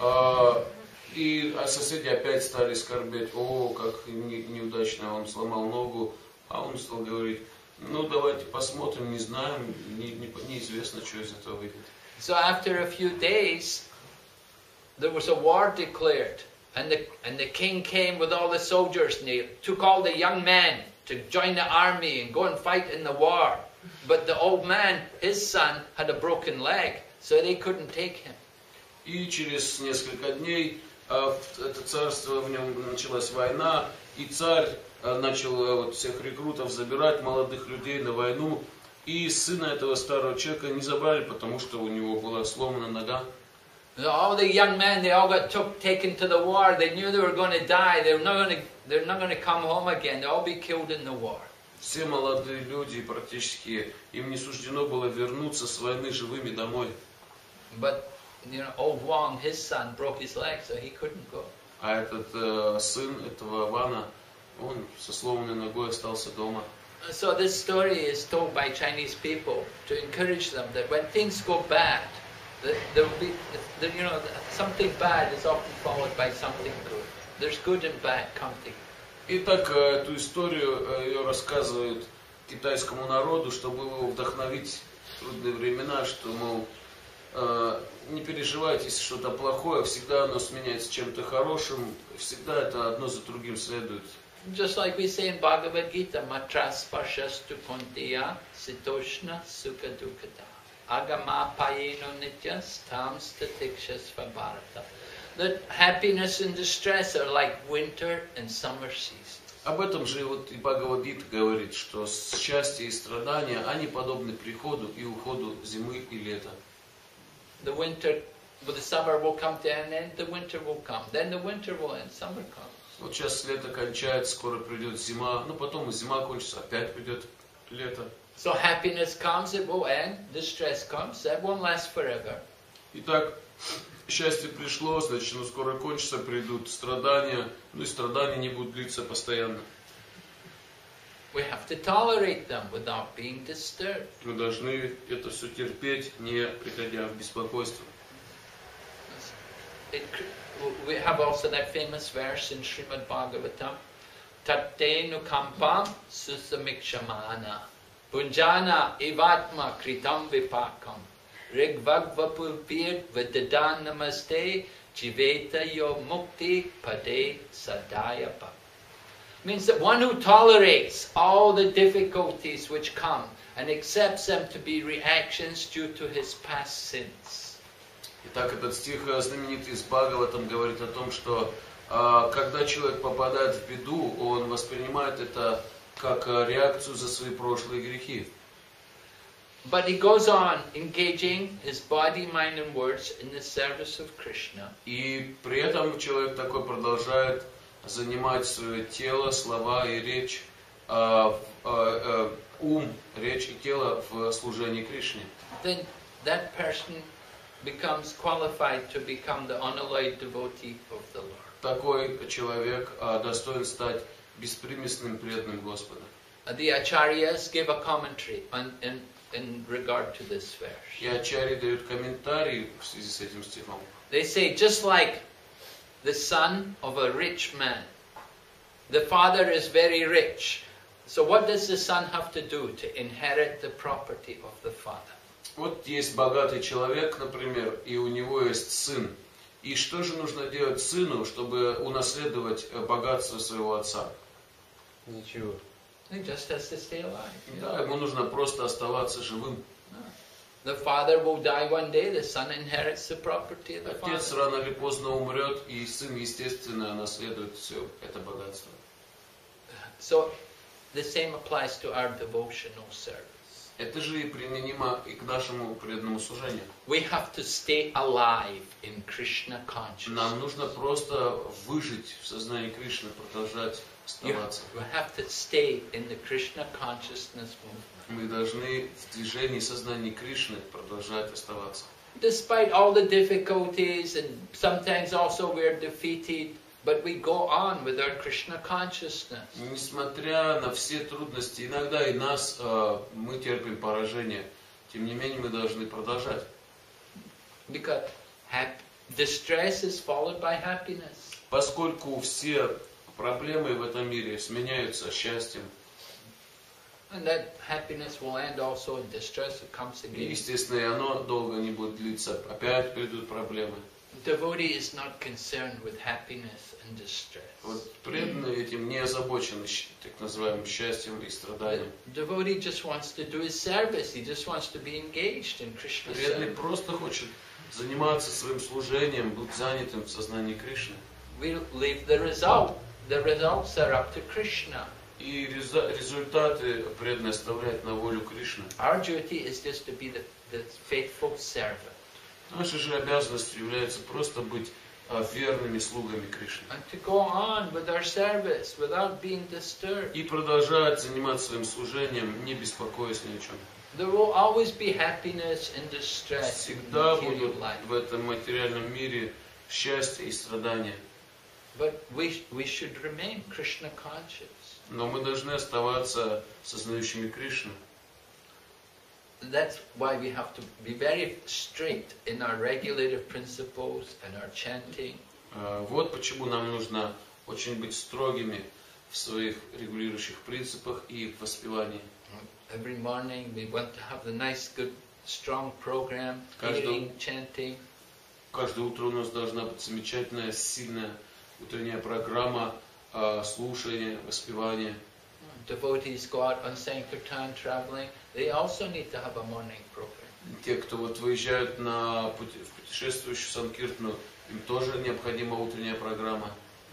А, и а соседи опять стали скорбеть: о, как не, неудачно он сломал ногу. А он стал говорить: ну, давайте посмотрим, не знаем, не, не, неизвестно, что из этого выйдет. So after a few days, there was a war declared. And the, and the king came with all the soldiers, and he took all the young men to join the army and go and fight in the war. But the old man, his son, had a broken leg, so they couldn't take him. И через несколько дней а, это царство, в нем началась война, и царь а, начал а, вот, всех рекрутов забирать, молодых людей на войну. И сына этого старого человека не забрали, потому что у него была сломана нога. All the young men, they all got took, taken to the war. They knew they were going to die. They were not going to, they're not going to come home again. They'll all be killed in the war. Все молодые люди, практически, им не суждено было вернуться с войны живыми домой. But, you know, old Wang, his son, broke his leg, so he couldn't go. А этот э, сын этого Вана, он со сломанной ногой остался дома. So this story is told by Chinese people to encourage them that when things go bad, that there will be, that, you know, something bad is often followed by something good. There's good and bad come together. Итак, эту историю ее рассказывают китайскому народу, чтобы его вдохновить в трудные времена, что, мол, э, не переживайте, если что-то плохое, всегда оно сменяется чем-то хорошим, всегда это одно за другим следует. Just like we say in Bhagavad Gita, matras pashastu kontiya sitoshna sukha dukkata agama payeno nityas tam statikshas bharata. That happiness and distress are like winter and summer seasons. Об этом же вот и Бхагавад-гита говорит, что счастье и страдания, они подобны приходу и уходу зимы и лета. The winter, but the summer will come to an end, the winter will come. Then the winter will end, summer comes. Вот сейчас лето кончается, скоро придет зима, но потом и зима кончится, опять придет лето. So happiness comes, it will end. Distress comes, that won't last forever. Итак, счастье пришло, значит, ну скоро кончится, придут страдания, ну и страдания не будут длиться постоянно. We have to tolerate them without being disturbed. Мы должны это все терпеть, не приходя в беспокойство. It, we have also that famous verse in Srimad Bhagavatam, Tatte nukampam susamikshamana punjana ivatma kritam vipakam rigvagvapulpir vidadan namaste jiveta yo mukti pade sadayapa. Means that one who tolerates all the difficulties which come and accepts them to be reactions due to his past sins. Итак, этот стих знаменитый из Бхагаватам говорит о том, что э, когда человек попадает в беду, он воспринимает это как э, реакцию за свои прошлые грехи. But he goes on engaging his body, mind and words in the service of Krishna. И при этом человек такой продолжает занимать свое тело, слова и речь, э, э, э, ум, речь и тело в служении Кришне. Then that person becomes qualified to become the unalloyed devotee of the Lord. Такой человек э, достоин стать беспримесным преданным Господа. The Acharyas give a commentary on, in, in regard to this verse. И ачарьи дают комментарий в связи с этим стихом. They say, just like the son of a rich man, the father is very rich. So what does the son have to do to inherit the property of the father? Вот есть богатый человек, например, и у него есть сын. И что же нужно делать сыну, чтобы унаследовать э, богатство своего отца? Ничего. He just has to stay alive. you know. Да, ему нужно просто оставаться живым. The father will die one day, the son inherits the property of the Отец father. рано или поздно умрет, и сын, естественно, наследует все это богатство. So the same applies to our devotional service. Это же и применимо и к нашему преданному служению. We have to stay alive in Krishna consciousness. Нам нужно просто выжить в сознании Кришны, продолжать You, оставаться. you have to stay in the Krishna consciousness movement. Мы должны в движении сознания Кришны продолжать оставаться. Despite all the difficulties and sometimes also we're defeated, but we go on with our Krishna consciousness. Несмотря на все трудности, иногда и нас, э, мы терпим поражение. Тем не менее, мы должны продолжать. Because hap- distress is followed by happiness. Поскольку все проблемы в этом мире сменяются счастьем, And that happiness will end also in distress that comes и, again. естественно, и оно долго не будет длиться. Опять придут проблемы. Devotee is not concerned with happiness and distress. Вот преданные этим не озабочены щ- так называемым счастьем и The страданием. devotee just wants to do his service. He just wants to be engaged in Krishna Преданный service. просто хочет заниматься своим служением, быть занятым в сознании Кришны. We leave the result. The results are up to Krishna. И реза- результаты преданный оставляет на волю Кришны. Our duty is just to be the, the faithful servant Нашей же обязанностью является просто быть а, верными слугами Кришны. and to go on with our service without being disturbed. И продолжать заниматься своим служением, не беспокоясь ни о чем. There will always be happiness and distress in Всегда material будут life. в этом материальном мире счастье и страдания. But we, we should remain Krishna conscious. Но мы должны оставаться сознающими Кришну. That's why we have to be very strict in our regulative principles and our chanting. А, Вот почему нам нужно очень быть строгими в своих регулирующих принципах и в воспевании. Every morning we want to have the nice, good, strong program, Каждый- hearing, chanting. Каждое утро у нас должна быть замечательная, сильная утренняя программа а, слушания, воспевания. Devotees go out on Sankirtan traveling. They also need to have a morning program. Те, кто вот выезжают на пути- в путешествующую Санкиртну, им тоже необходима утренняя программа.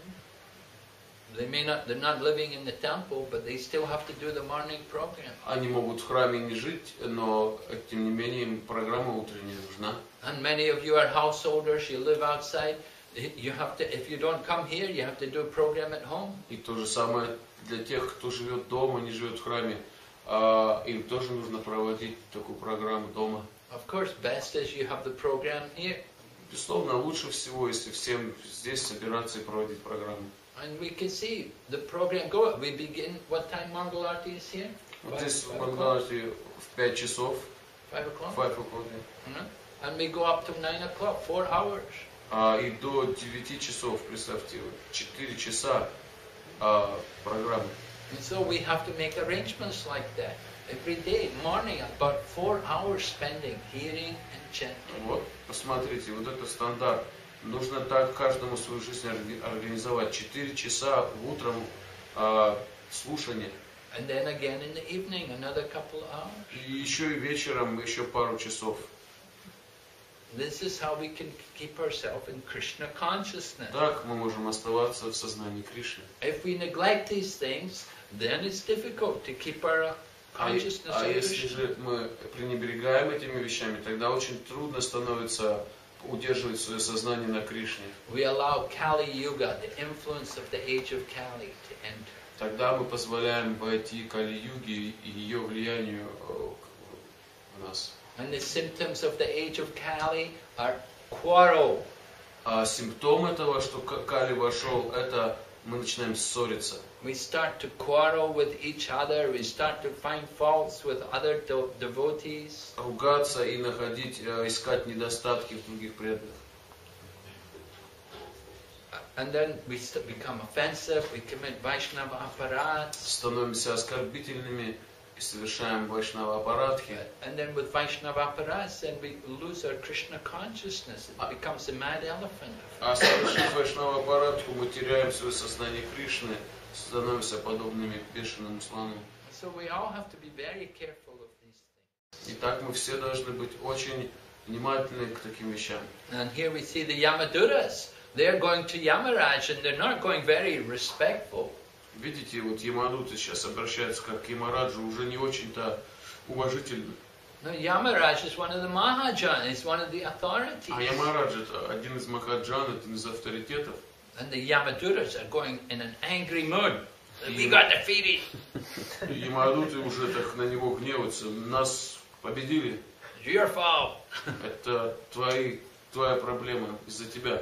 They may not, they're not living in the temple, but they still have to do the morning program. Они могут в храме не жить, но тем не менее им программа утренняя нужна. And many of you are householders, you live outside. You have to, if you don't come here, you have to do a program at home. И то же самое для тех, кто живет дома, не живет в храме. А, им тоже нужно проводить такую программу дома. Of course, best is you have the program here. Безусловно, лучше всего, если всем здесь собираться и проводить программу. And we can see the program go. We begin, what time Mangal Aarti is here? Вот Five- здесь в five o'clock? Бангалате в пять часов, Five o'clock? five o'clock, Mhm. And we go up to nine o'clock, four hours. а, и до девяти часов, представьте, четыре часа а, программы. And so we have to make arrangements like that. Every day, morning, about four hours spending hearing and chanting. Вот, посмотрите, вот это стандарт. Нужно так каждому свою жизнь орги- организовать. Четыре часа утром а, слушания. And then again in the evening, another couple of hours. И еще и вечером еще пару часов. This is how we can keep ourselves in Krishna consciousness. Так мы можем оставаться в сознании Кришны. If we neglect these things, then it's difficult to keep our А, е- consciousness а of если Krishna. же мы пренебрегаем этими вещами, тогда очень трудно становится удерживать свое сознание на Кришне. We allow Kali Yuga, the influence of the age of Kali, to enter. Тогда мы позволяем войти Кали-юге и ее влиянию э, к- в нас. And the symptoms of the age of Kali are quarrel, А симптом этого, что К- Кали вошел, это мы начинаем ссориться. we start to quarrel with each other, we start to find faults with other de- devotees. Ругаться и находить, э, искать недостатки в других преданных. And then we st- become offensive, we commit Vaishnava aparats. Становимся оскорбительными, и совершаем Вайшнава Апарадхи, And then with Vaishnava aparats, then we lose our Krishna consciousness. It becomes a mad elephant. а совершив Вайшнава Апарадху, мы теряем свое сознание Кришны, становимся подобными бешеному слону. So we all have to be very careful of these things. Итак, мы все должны быть очень внимательны к таким вещам. And here we see the Yamaduras. They're going to Yamaraj and they're not going very respectful. Видите, вот Ямадуты сейчас обращаются как к Ямараджу, уже не очень-то уважительно. No, Yamaraj is one of the Mahajan, he's one of the authorities. А Ямарадж это один из Махаджан, один из авторитетов. And the Yamaduras are going in an angry mood. We got defeated. И Ямадуты уже так на него гневаются. Нас победили. It's your fault. Это твои, твоя проблема из-за тебя.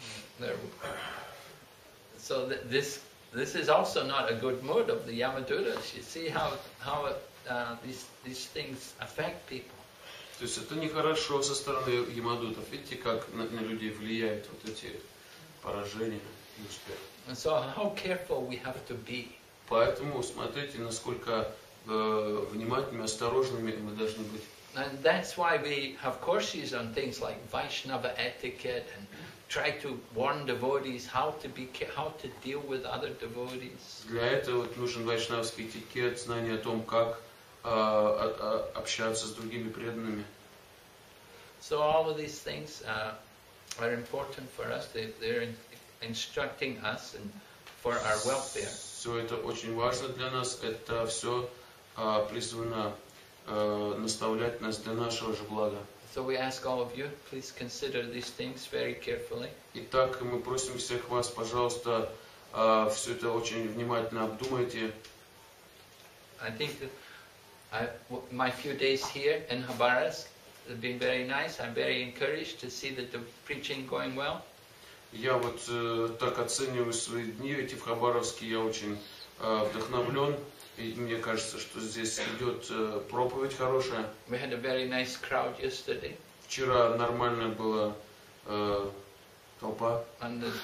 So th this this is also not a good mood of the Yamaduras. You see how how uh, these these things affect people. То есть это нехорошо со стороны Ямадутов. Видите, как на, на людей влияют вот эти поражения и успехи. And so how careful we have to be. Поэтому смотрите, насколько э, внимательными, осторожными мы должны быть. And that's why we have courses on things like Vaishnava etiquette and try to warn devotees how to be how to deal with other devotees. Для этого вот нужен вайшнавский этикет, знание о том, как э, э, общаться с другими преданными. So all of these things uh, are important for us. They, they're in, instructing us and for our welfare. Все это очень важно для нас. Это все э, призвано э, наставлять нас для нашего же блага. So we ask all of you, please consider these things very carefully. Итак, мы просим всех вас, пожалуйста, э, все это очень внимательно обдумайте. I think that I, my few days here in Habaras have been very nice. I'm very encouraged to see that the preaching going well. Я вот э, так оцениваю свои дни эти в Хабаровске. Я очень э, вдохновлен. И мне кажется, что здесь идет э, проповедь хорошая. We had a very nice crowd yesterday. Вчера нормальная была э, толпа. And, the,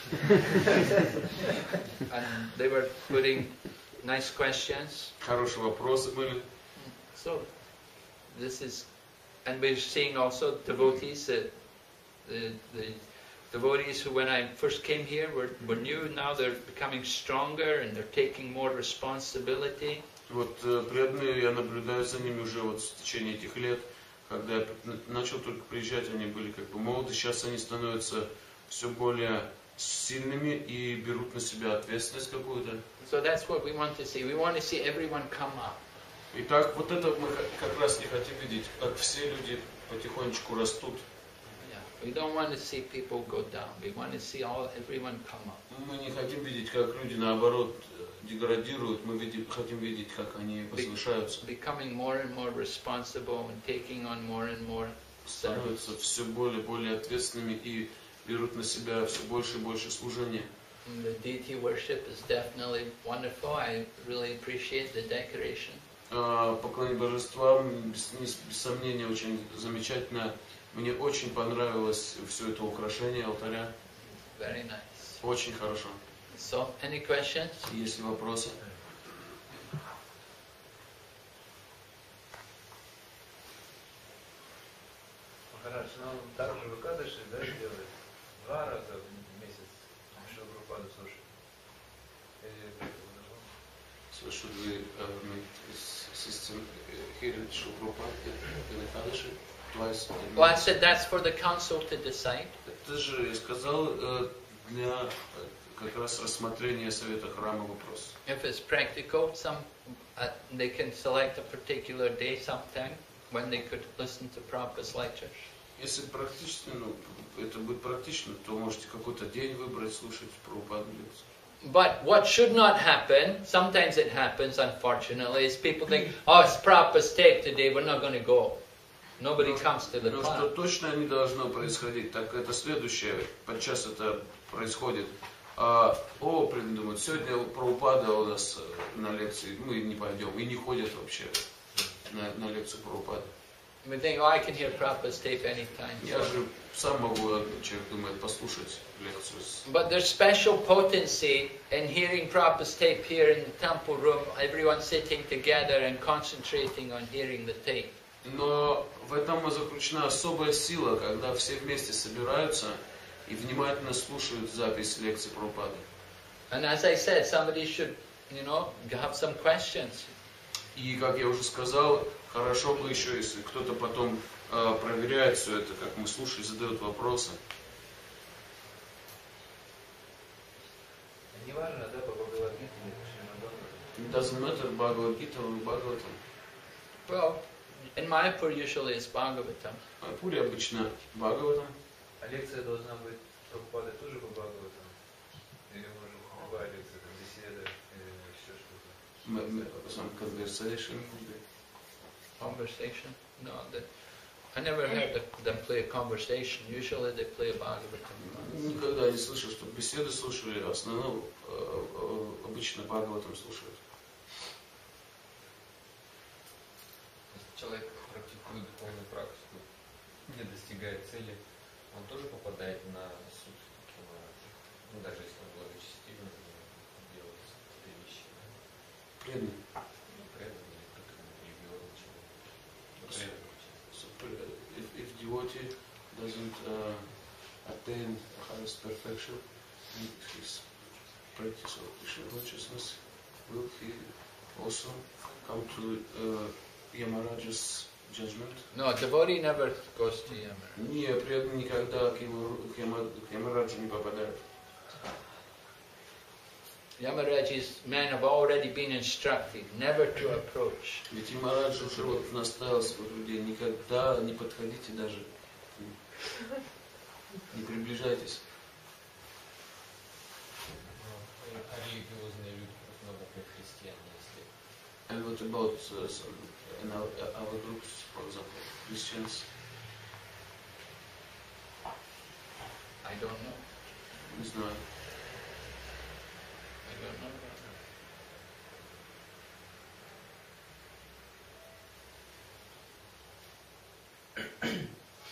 and they were putting nice questions. Хорошие вопросы были. So this is, and we're seeing also devotees, uh, the, the devotees who when I first came here were, were new, now they're becoming stronger and they're taking more responsibility. Вот э, преданные, я наблюдаю за ними уже вот в течение этих лет. Когда я начал только приезжать, они были как бы молоды, сейчас они становятся все более сильными и берут на себя ответственность какую-то. So that's what we want to see. We want to see everyone come up. Итак, вот это мы как раз не хотим видеть, как все люди потихонечку растут. We don't want to see people go down. We want to see all everyone come up. Мы не хотим видеть, как люди наоборот деградируют. Мы видим, хотим видеть, как они возвышаются. Becoming more and more responsible and taking on more and more service. Становятся все более и более ответственными и берут на себя все больше и больше служения. The deity worship is definitely wonderful. I really appreciate the decoration. Поклонение божествам, без, без сомнения, очень замечательно. Мне очень понравилось все это украшение алтаря. Very nice. Очень хорошо. So, any questions? Есть ли вопросы? Махарадж, нам там же выкадыши, да, делают два раза в месяц, Шрила Прабхупаду слушать. So should we uh, make this system uh, here in Srila Prabhupada in the Kadashi twice? Well, I said that's for the council to decide. Это же я сказал uh, для как раз рассмотрения совета храма вопрос. If it's practical, some uh, they can select a particular day sometime when they could listen to Prabhupada's lectures. Если практично, ну, это будет практично, то можете какой-то день выбрать, слушать Прабхупаду лекцию. But what should not happen, sometimes it happens unfortunately, is people think, oh, it's Prabhupada's take today, we're not going to go. Nobody но, comes to the но class. что точно не должно происходить, так это следующее, подчас это происходит. А, о, думают, сегодня Прабхупада у нас на лекции, мы не пойдем, и не ходят вообще на, на лекцию Прабхупады. We think, oh, I can hear Prabhupada's tape anytime. Я же сам могу, человек думает, послушать лекцию. But there's special potency in hearing Prabhupada's tape here in the temple room, everyone sitting together and concentrating on hearing the tape. Но в этом заключена особая сила, когда все вместе собираются и внимательно слушают запись лекции Прабхупады. And as I said, somebody should, you know, have some questions. И, как я уже сказал, хорошо бы еще, если кто-то потом э, проверяет все это, как мы слушали, задает вопросы. Не важно, да, по Бхагавад-гите или по Шримад-Бхагаватам. It doesn't matter, Бхагавад-гита или Бхагаватам. Well, in Mayapur usually it's Bhagavatam. В Майпуре обычно Бхагаватам. А лекция должна быть Прабхупады тоже по Бхагаватам? Или может любая лекция, там, беседа или еще что-то? Some conversation could be. Conversation? No, that, I never heard them play a conversation. Usually they play a Bhagavatam. Никогда не слышал, что беседы слушали, в основном э, э, обычно Бхагаватам слушают. Если человек практикует духовную практику, не достигает цели, он тоже попадает на суд Кемараджа. Ну, даже если он благочестивый, делает эти вещи. Преданный. Ну, преданный, или как религиозный человек. Ну, преданный человек. So, if, if devotee doesn't uh, attain the highest perfection in his practice of Krishna consciousness, will he also come to uh, Yamaraja's judgment? No, devotee never goes to Yamaraja. Не, преданный никогда к Ямараджу не попадает. Yamaraja's men have already been instructed never to approach. Ведь Ямарадж уже вот наставил своих людей, никогда не подходите даже, не приближайтесь. А религиозные люди просто например, христиане, если... And what about uh, some, in our, our groups, for example, Christians? I don't know. Не знаю. I don't know about that.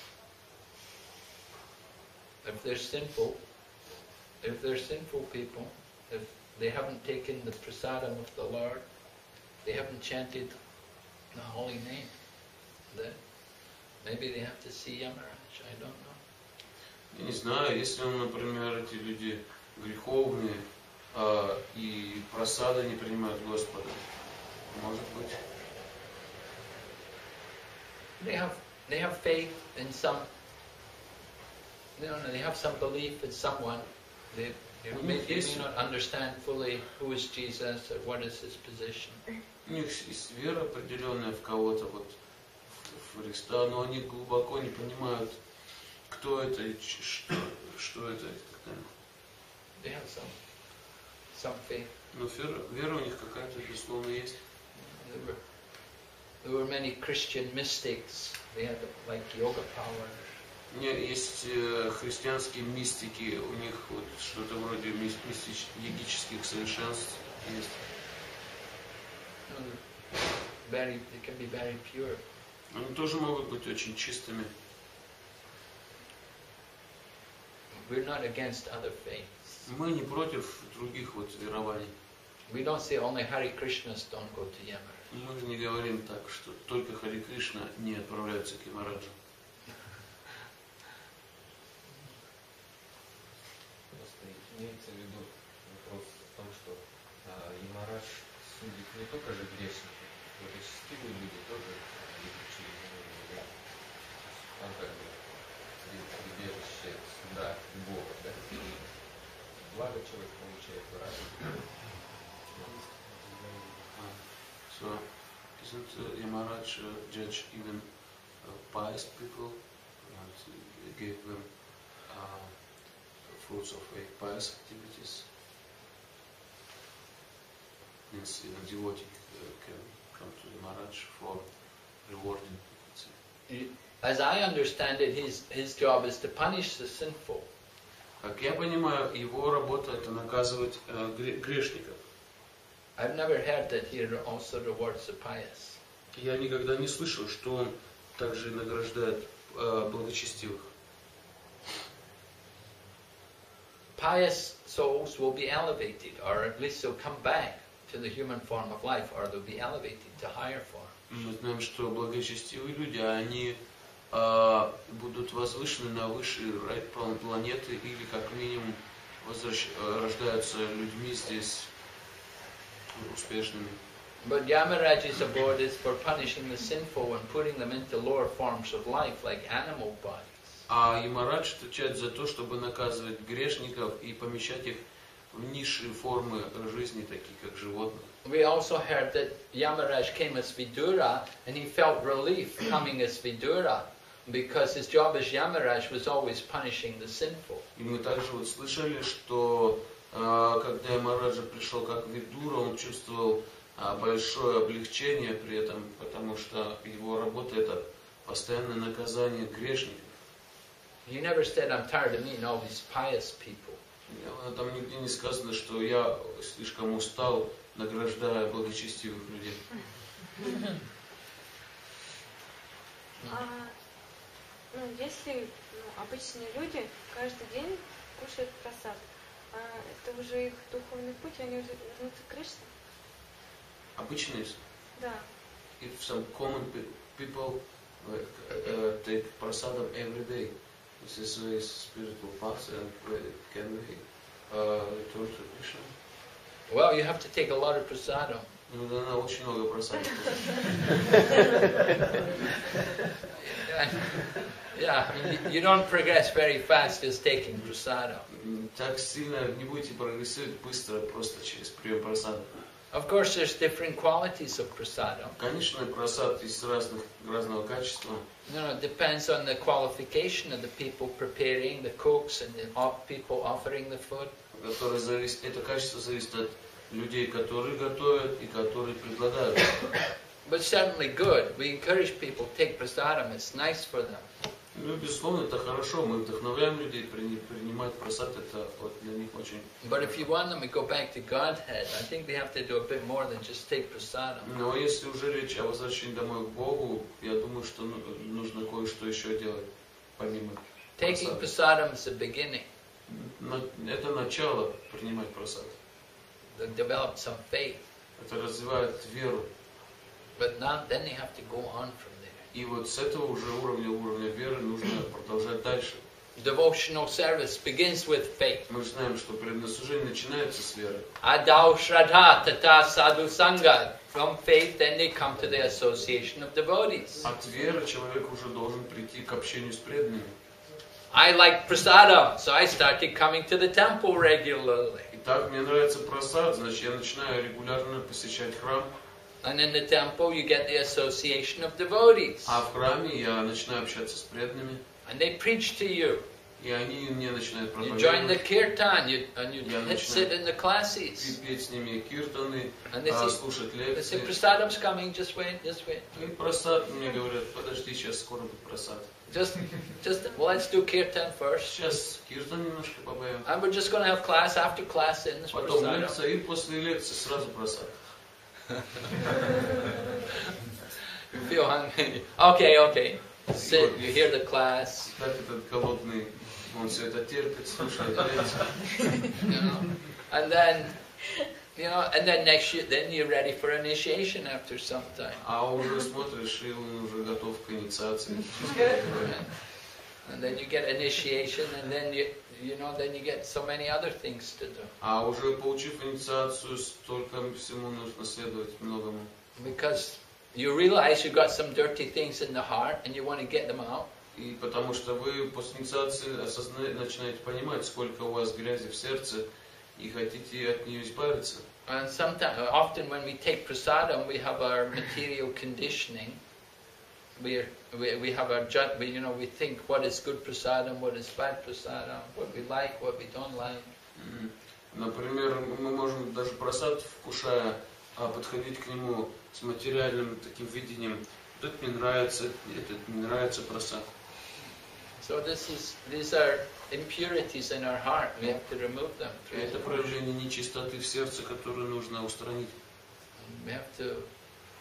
If they're sinful, if they're sinful people, if they haven't taken the prasadam of the Lord, they haven't chanted the holy name, then maybe they have to see Yamaraj. I don't know. Я не знаю, если, например, эти люди греховные а, и просады не принимают Господа, может быть. They have they have faith in some. You know, they have some belief in someone. They, they may, they may not understand fully who is Jesus or what is his position. У них есть вера определенная в кого-то, вот в Христа, но они глубоко не понимают, кто это и что, что это и так далее. They have some some faith. Но вера, вера у них какая-то, безусловно, есть. There were, there were many Christian mystics. They had like yoga power. У меня есть э, христианские мистики, у них вот что-то вроде ми- мистич, йогических совершенств есть. You know, very, they can be very pure. Они тоже могут быть очень чистыми. We're not against other faiths. Мы не против других вот верований. We don't say only Hare Krishnas don't go to Yamaraja. Мы же не говорим так, что только Хари Кришна не отправляются к Ямараджу. Просто имеется в виду вопрос в том, что а, Ямарадж судит не только же грешников, благочестивые люди тоже идут через него. Там как бы прибежище суда Бога, да? Благо человек получает в раю. So, isn't uh, Yamaraj uh, judge even uh, pious people and give them uh, fruits of faith, pious activities? Means even devotee uh, can come to Yamaraj for rewarding. Let's say. As I understand it, his his job is to punish the sinful. Как я понимаю, его работа это наказывать uh, гре- грешников. I've never heard that he also rewards the pious. Я никогда не слышал, что он также и награждает э, благочестивых. Pious souls will be elevated, or at least they'll come back to the human form of life, or they'll be elevated to higher form. Мы знаем, что благочестивые люди, они э, будут возвышены на высшие планеты или как минимум возвращ... рождаются людьми здесь успешными. But Yamaraj's abode is for punishing the sinful and putting them into lower forms of life, like animal bodies. А Ямарадж отвечает за то, чтобы наказывать грешников и помещать их в низшие формы жизни, такие как животных. We also heard that Yamaraj came as Vidura, and he felt relief coming as Vidura, because his job as Yamaraj was always punishing the sinful. И мы также вот слышали, что э, когда Ямараджа пришел как Видура, он чувствовал э, большое облегчение при этом, потому что его работа это постоянное наказание грешников. He never said, I'm tired of meeting all these pious people. Там нигде не сказано, что я слишком устал, награждая благочестивых людей. А, ну, если ну, обычные люди каждый день кушают просад, а это уже их духовный путь, они уже вернутся к Кришне? Обычные? Да. If some common people like, uh, take prasadam every day, this is a spiritual path, and can we uh, return to Krishna? Well, you have to take a lot of prasadam. Ну, да, очень много просадов. Yeah, I mean, you don't progress very fast just taking prasadam. Так сильно не будете прогрессировать быстро, просто через прием просада. Of course, there's different qualities of prasadam. Конечно, просад из разных, разного качества. You know, it depends on the qualification of the people preparing, the cooks, and the people offering the food. Которое зависит, это качество зависит от людей, которые готовят и которые предлагают. But certainly good. We encourage people to take prasadam. It's nice for them. Ну, безусловно, это хорошо. Мы вдохновляем людей принимать просад. Это вот для них очень. But if you want them to go back to Godhead, I think they have to do a bit more than just take prasadam. Но если уже речь о возвращении домой к Богу, я думаю, что нужно кое-что еще делать помимо. Taking prasadam is the beginning. Это начало принимать просад. They develop some faith. Это развивает веру. But now, then they have to go on from there. И вот с этого уже уровня уровня веры нужно продолжать дальше. Devotional service begins with faith. Мы знаем, что преданное начинается с веры. Adau shraddha tata sadhu sangha. From faith, then they come to the association of devotees. От веры человек уже должен прийти к общению с преданными. I like prasadam, so I started coming to the temple regularly. Итак, мне нравится просад, значит, я начинаю регулярно посещать храм. And in the temple, you get the association of devotees. А в храме я начинаю общаться с преданными. And they preach to you. И они мне начинают You join the проповедовать. kirtan, you, and you Я sit in the classes. И петь с ними киртаны, And they а, say, слушать they say, лекции. prasadam's coming, just wait, just wait. И просад, мне говорят, подожди, сейчас скоро будет просад. Just, just, well, let's do kirtan first. Сейчас киртан немножко побоем. And we're just going to have class after class in this Потом prasadam. лекция, и после лекции сразу просад. You feel hungry. Okay, okay. Sit, you hear the class. Так этот голодный, он все это терпит, слушает лекции. You know, and then, you know, and then next year, then you're ready for initiation after some time. А уже смотришь, и он уже готов к инициации. And then you get initiation, and then you, you know, then you get so many other things to do. А уже получив инициацию, столько всему нужно следовать многому. Because you realize you've got some dirty things in the heart, and you want to get them out. И потому что вы после инициации осознаете, начинаете понимать, сколько у вас грязи в сердце, и хотите от нее избавиться. And sometimes, often when we take prasadam, we have our material conditioning. We, we, we have our, we, you know, we think what is good prasadam, what is bad prasadam, what we like, what we don't like. Например, мы можем даже просад, вкушая, подходить к нему с материальным таким видением. Этот мне нравится, этот не нравится просад. So this is, these are impurities in our heart. We have to remove them. Это проявление нечистоты в сердце, которую нужно устранить. We have to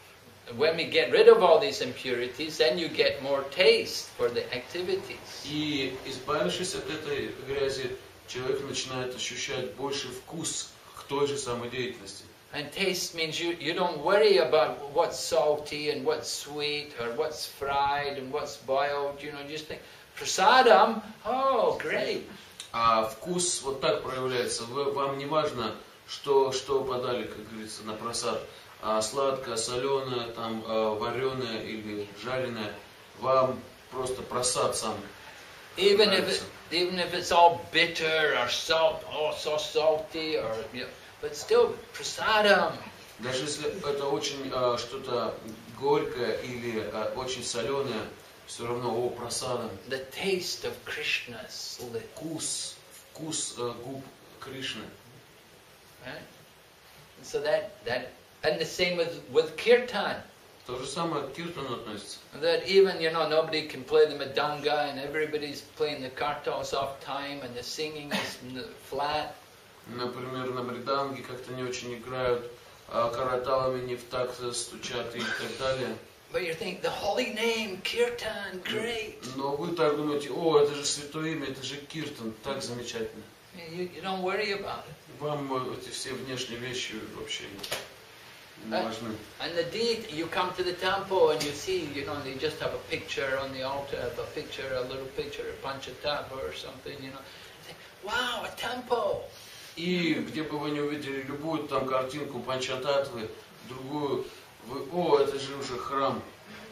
when we get rid of all these impurities, then you get more taste for the activities. И избавившись от этой грязи, человек начинает ощущать больше вкус к той же самой деятельности. And taste means you, you don't worry about what's salty and what's sweet or what's fried and what's boiled. You know, you just think, prasadam, oh, great. А вкус вот так проявляется. Вы, вам не важно, что, что подали, как говорится, на просад. А сладкое, соленое, там, вареное или жареное. Вам просто просад сам. Even if it, even if it's all bitter or salt, oh, so salty, or you know, but still prasadam. Даже если это очень а, что-то горькое или а, очень соленое, все равно о просадам. The taste of Krishna's lips. Вкус, вкус а, губ Кришны. Right? So that that and the same with with kirtan. То же самое к киртану относится. That even, you know, nobody can play the madanga and everybody's playing the kartals off time and the singing is flat. Например, на бриданге как-то не очень играют, а караталами не в такт стучат и так далее. But you think the holy name, kirtan, great. Но вы так думаете, о, это же святое имя, это же киртан, так замечательно. You, you don't worry about it. Вам эти все внешние вещи вообще не важны. And the deed, you come to the temple and you see, you know, they just have a picture on the altar, have a picture, a little picture of Panchatattva or something, you know. You think, wow, a temple. И где бы вы не увидели любую там картинку Панчататтвы, другую, вы, о, это же уже храм.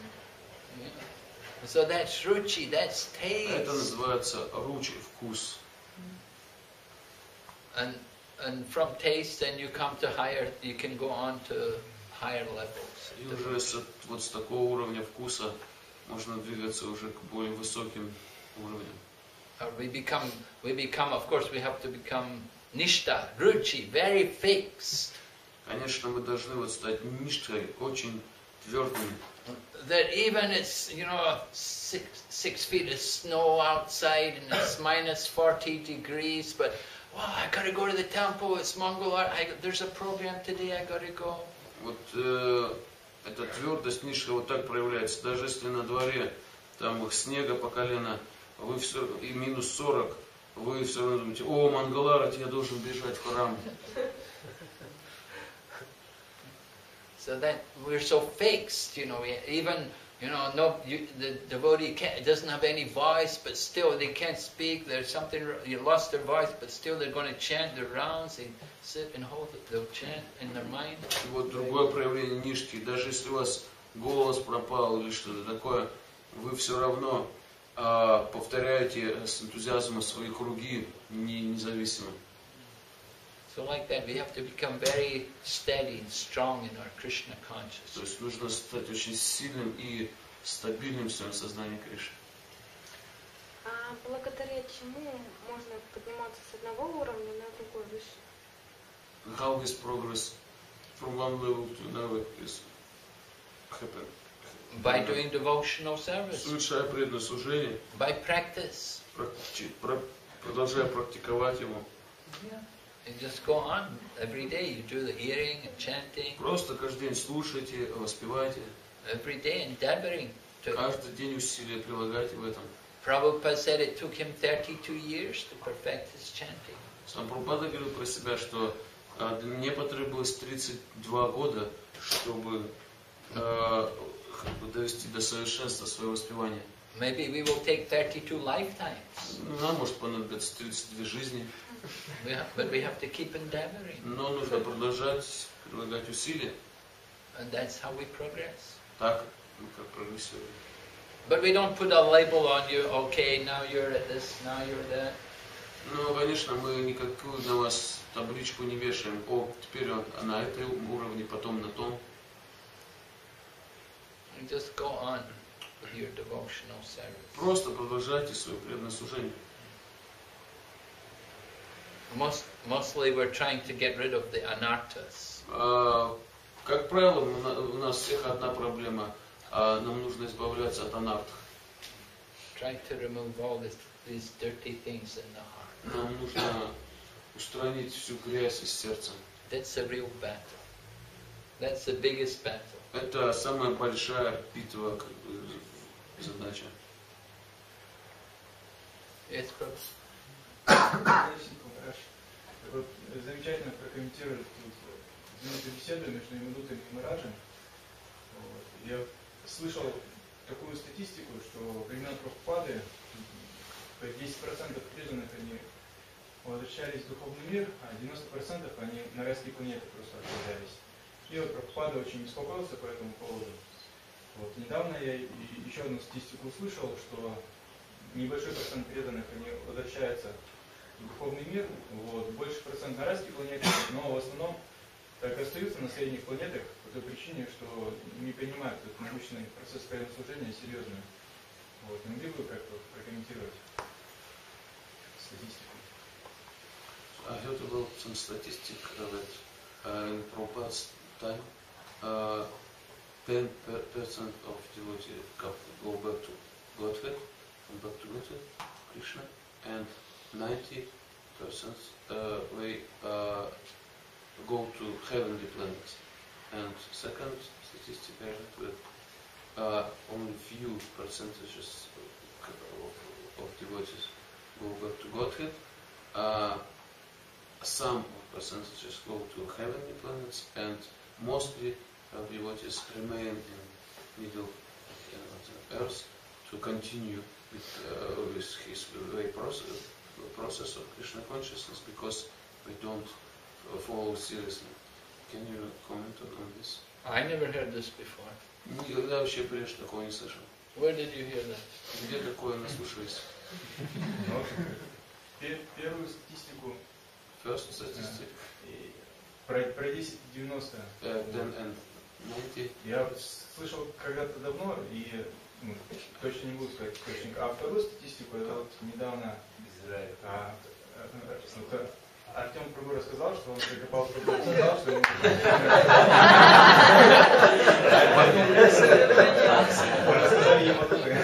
So that's ruchi, that's taste. Это называется ручи, вкус. And and from taste, then you come to higher. You can go on to higher levels. И уже с, вот с такого уровня вкуса можно двигаться уже к более высоким уровням. Or we become, we become. Of course, we have to become nishta, ruchi, very fixed. Конечно, мы должны вот стать ништой, очень твердыми. That even it's, you know, six six feet of snow outside and it's minus forty degrees, but wow, I gotta go to the temple. It's Mangalar. I, there's a program today. I gotta go. Вот э, эта твердость ниши вот так проявляется. Даже если на дворе там снега по колено, вы все и минус сорок, вы все равно думаете, о, Мангаларат, я должен бежать в храм. So that we're so fixed, you know. Even, you know, no, you, the devotee can't, doesn't have any voice, but still they can't speak. There's something, you lost their voice, but still they're going to chant their rounds. They sit and hold it. They'll chant in their mind. И вот другое проявление нишки. Даже если у вас голос пропал или что-то такое, вы все равно э, повторяете с энтузиазмом свои круги не, независимо. So like that, we have to become very steady and strong in our Krishna То consciousness. есть нужно стать очень сильным и стабильным в своем сознании Кришны. А благодаря чему можно подниматься с одного уровня на другой выше? How is progress from one level to another is happen? By doing devotional service, Совершая преданное служение, by practice. практи- про- продолжая практиковать его. Yeah. You just go on every day. You do the hearing and chanting. Просто каждый день слушайте, воспевайте. Every day endeavoring to. Каждый день усилия прилагайте в этом. Prabhupada said it took him thirty-two years to perfect his chanting. Сам Прабхупада говорил про себя, что а, мне потребовалось тридцать два года, чтобы а, как бы довести до совершенства свое воспевание. Maybe we will take thirty-two lifetimes. Нам может понадобиться тридцать две жизни, We have, but we have to keep endeavoring, но нужно продолжать прилагать усилия. and that's how we progress. Так мы как прогрессируем. But we don't put a label on you. Okay, now you're at this, now you're that. Ну, конечно, мы никакую на вас табличку не вешаем. О, теперь он на этом уровне, потом на том. You just go on with your devotional service. Просто продолжайте свое преданное служение. Most, mostly we're trying to get rid of the anarthas. А, как правило, у нас всех одна проблема. А нам нужно избавляться от анарт. Try to remove all this, these dirty things in the heart. Нам нужно устранить всю грязь из сердца. That's the real battle. That's the biggest battle. Это самая большая битва, как бы, задача. Yes, bro. Вот, замечательно прокомментировали тут минуту беседы между Ямадутой и Махараджем. Вот. Я слышал такую статистику, что во времена Прабхупады десять процентов преданных они возвращались в духовный мир, а девяносто процентов они на райские планеты просто отправлялись. И вот Прабхупада очень беспокоился по этому поводу. Вот. Недавно я еще одну статистику услышал, что небольшой процент преданных они возвращаются в духовный мир, вот, больше процент на райских планетах, но в основном так и остаются на средних планетах по той причине, что не принимают этот научный процесс преданного служения серьезно. Вот. Не могли бы как-то прокомментировать статистику? I heard about some statistics that uh, in Prabhupada's time, uh, ten percent of devotees go back to Godhead, come back to Godhead, Krishna, and ninety percent uh, they uh, go to heavenly planets. And second statistic I heard that uh, only few percentages of, of devotees go back to Godhead. Uh, some percentages go to heavenly planets, and mostly uh, devotees remain in middle uh, earth to continue with, uh, with his way process, process of Krishna consciousness, because we don't uh, follow seriously. Can you comment on this? I never heard this before. Никогда вообще прежде такого не слышал. Where did you hear that? Где такое наслушались? Первую статистику. First statistic. Про, про десять девяносто. Uh, then and ninety. Я слышал когда-то давно и ну, точно не буду сказать источник. А вторую статистику это вот недавно а, а, Артем Прабу рассказал, что он прикопался к Прабу, сказал, что ему рассказали ему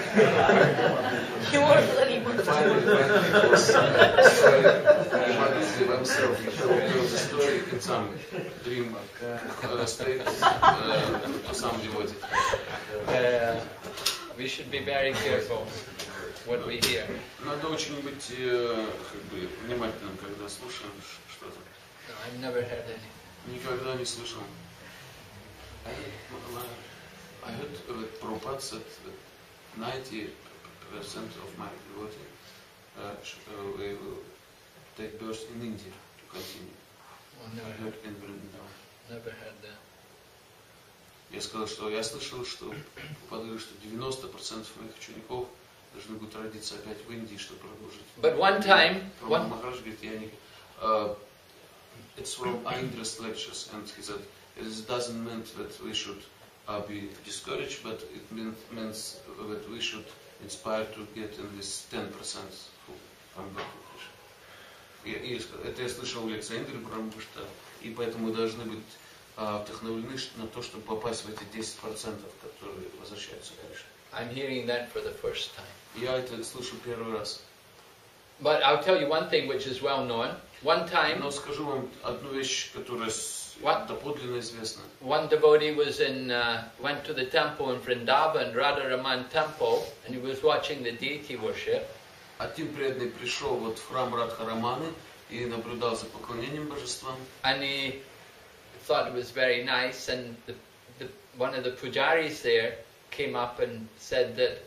himself told the story in some dream uh, state uh, to some devotee. Uh, we should be very careful what we hear. Надо очень быть э, как бы внимательным, когда слушаем что-то. No, I've never heard any. Никогда не слышал. I, I heard that Prabhupada said that ninety percent of my devotees uh, uh, they will take birth in India to continue. Oh, never I heard. heard in Vrindavan. Never heard that. Я сказал, что я слышал, что подумали, что девяносто процентов моих учеников должны будут родиться опять в Индии, чтобы продолжить. But one time, one... Махарадж говорит, я не... Uh, it's from Aindra's lectures, and he said, it doesn't mean that we should uh, be discouraged, but it mean, means that we should inspire to get in this ten percent from God. И, и, это я слышал в лекции Индры Брамбушта, и поэтому мы должны быть uh, вдохновлены на то, чтобы попасть в эти десять процентов, которые возвращаются к Кришне. I'm hearing that for the first time. Я это слышу первый раз. But I'll tell you one thing which is well known. One time, Но скажу вам одну вещь, которая доподлинно известна. One devotee was in, uh, went to the temple in Vrindavan, Radharaman temple, and he was watching the deity worship. Один преданный пришел вот в храм Радхараманы и наблюдал за поклонением божествам. And he thought it was very nice, and the, the, one of the pujaris there came up and said that,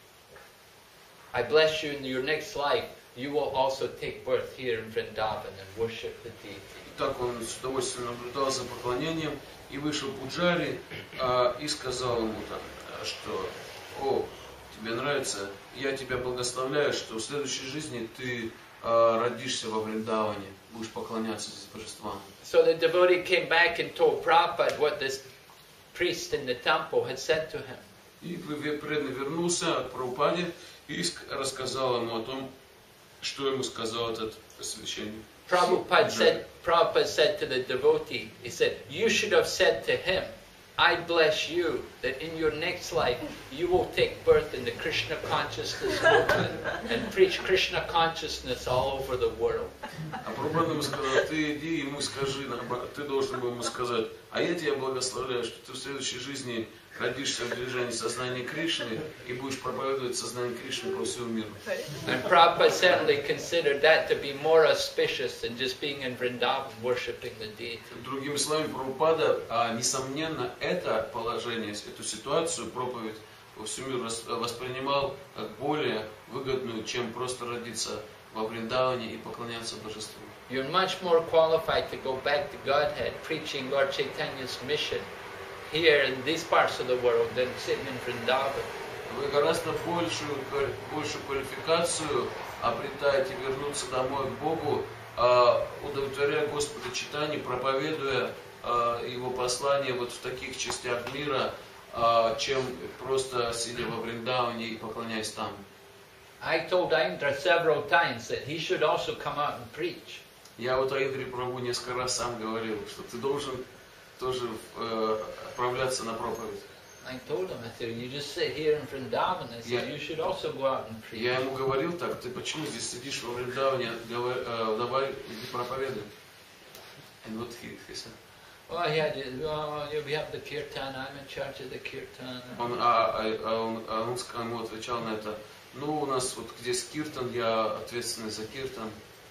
I bless you in your next life, you will also take birth here in Vrindavan and worship the deity. Так он с удовольствием наблюдал за поклонением, и вышел Пуджари а, и сказал ему там, что «О, тебе нравится, я тебя благословляю, что в следующей жизни ты а, родишься во Вриндаване, будешь поклоняться здесь божествам». So the devotee came back and told Prabhupada what this priest in the temple had said to him. И преданный вернулся к Прабхупаде и рассказал ему о том, что ему сказал этот священник. Prabhupada said, Prabhupada said to the devotee, he said, you should have said to him I bless you that in your next life you will take birth in the Krishna consciousness movement and preach Krishna consciousness all over the world. А Прабхупада ему сказал, ты иди ему скажи, ты должен был ему сказать, а я тебя благословляю, что ты в следующей жизни родишься в движении сознания Кришны и будешь проповедовать сознание Кришны по всему миру. And Prabhupada certainly considered that to be more auspicious than just being in Vrindavan worshipping the deity. Другими словами, Прабхупада, а, несомненно, это положение, эту ситуацию, проповедь по всему миру воспринимал как более выгодную, чем просто родиться во Вриндаване и поклоняться божеству. You're much more qualified to go back to Godhead, preaching Lord Chaitanya's mission here in these parts of the world than sitting in Vrindavan. Вы гораздо большую, большую квалификацию обретаете вернуться домой к Богу, удовлетворяя Господа Чайтанью, проповедуя Его послание вот в таких частях мира, чем просто сидя во Вриндаване и поклоняясь там. I told Indra several times that he should also come out and preach. Я вот Индре Прабху несколько раз сам говорил, что ты должен тоже э, отправляться на проповедь. I told him, I said, you just sit here in Vrindavan. I said, you should also go out and preach. Я ему говорил так, ты почему здесь сидишь во Вриндаване, э, давай иди проповедуй. And what he, he said? Oh, yeah, oh, we have the kirtan, I'm in charge of the kirtan. Он, а, а, а он, а он ему отвечал на это, ну, у нас вот здесь киртан, я ответственный за киртан.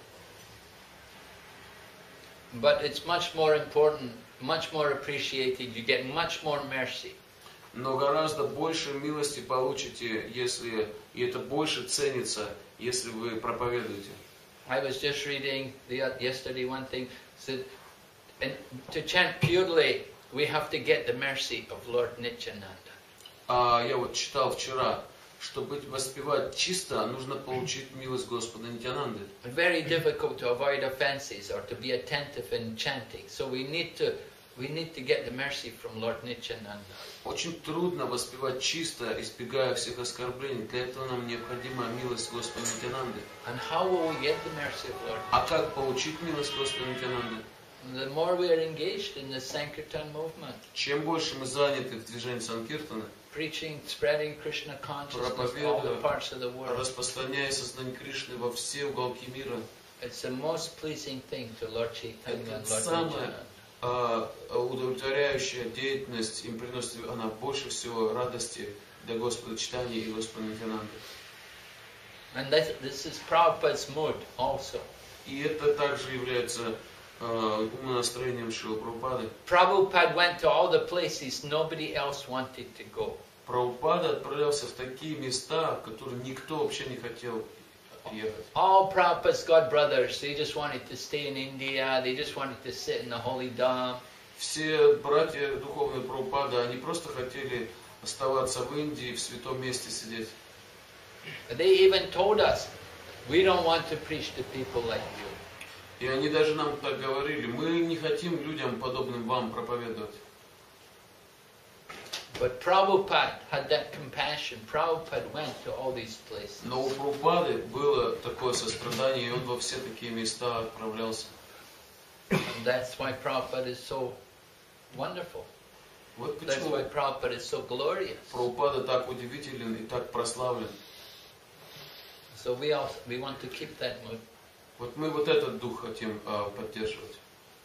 But it's much more important, much more appreciated, you get much more mercy. Но гораздо больше милости получите, если, и это больше ценится, если вы проповедуете. I was just reading the, yesterday one thing, said, and to chant purely, we have to get the mercy of Lord Nityananda. А я вот читал вчера, чтобы воспевать чисто, нужно получить милость Господа Нитьянанды. Very difficult to avoid offenses or to be attentive in chanting. So we need to we need to get the mercy from Lord Nityananda. Очень трудно воспевать чисто, избегая всех оскорблений. Для этого нам необходима милость Господа Нитьянанды. And how will we get the mercy of Lord? А как получить милость Господа Нитьянанды? The more we are engaged in the Sankirtan movement. Чем больше мы заняты в движении Санкиртана, preaching, spreading Krishna consciousness in all the parts of the world. Распространяя сознание Кришны во все уголки мира. It's the most pleasing thing to Lord Chaitanya and Lord Нитьянанда. А, удовлетворяющая деятельность, им приносит она больше всего радости для Господа Чайтаньи и Господа Нитьянанды. And this, this is Prabhupada's mood also. И это также является uh, умонастроением Шрилы Прабхупады. Prabhupada went to all the places nobody else wanted to go. Прабхупада отправлялся в такие места, в которые никто вообще не хотел ехать. All Prabhupada's god brothers, they just wanted to stay in India, they just wanted to sit in the holy dham. Все братья духовные Прабхупады, они просто хотели оставаться в Индии, в святом месте сидеть. They even told us, we don't want to preach to people like you. И они даже нам так говорили, мы не хотим людям, подобным вам, проповедовать. But Prabhupada had that compassion. Prabhupada went to all these places. Но у Прабхупады было такое сострадание, и он во все такие места отправлялся. And that's why Prabhupada is so wonderful. Вот That's почему why Prabhupada is so glorious. Прабхупада так удивителен и так прославлен. So we also, we want to keep that mood. Вот мы вот этот дух хотим а, поддерживать.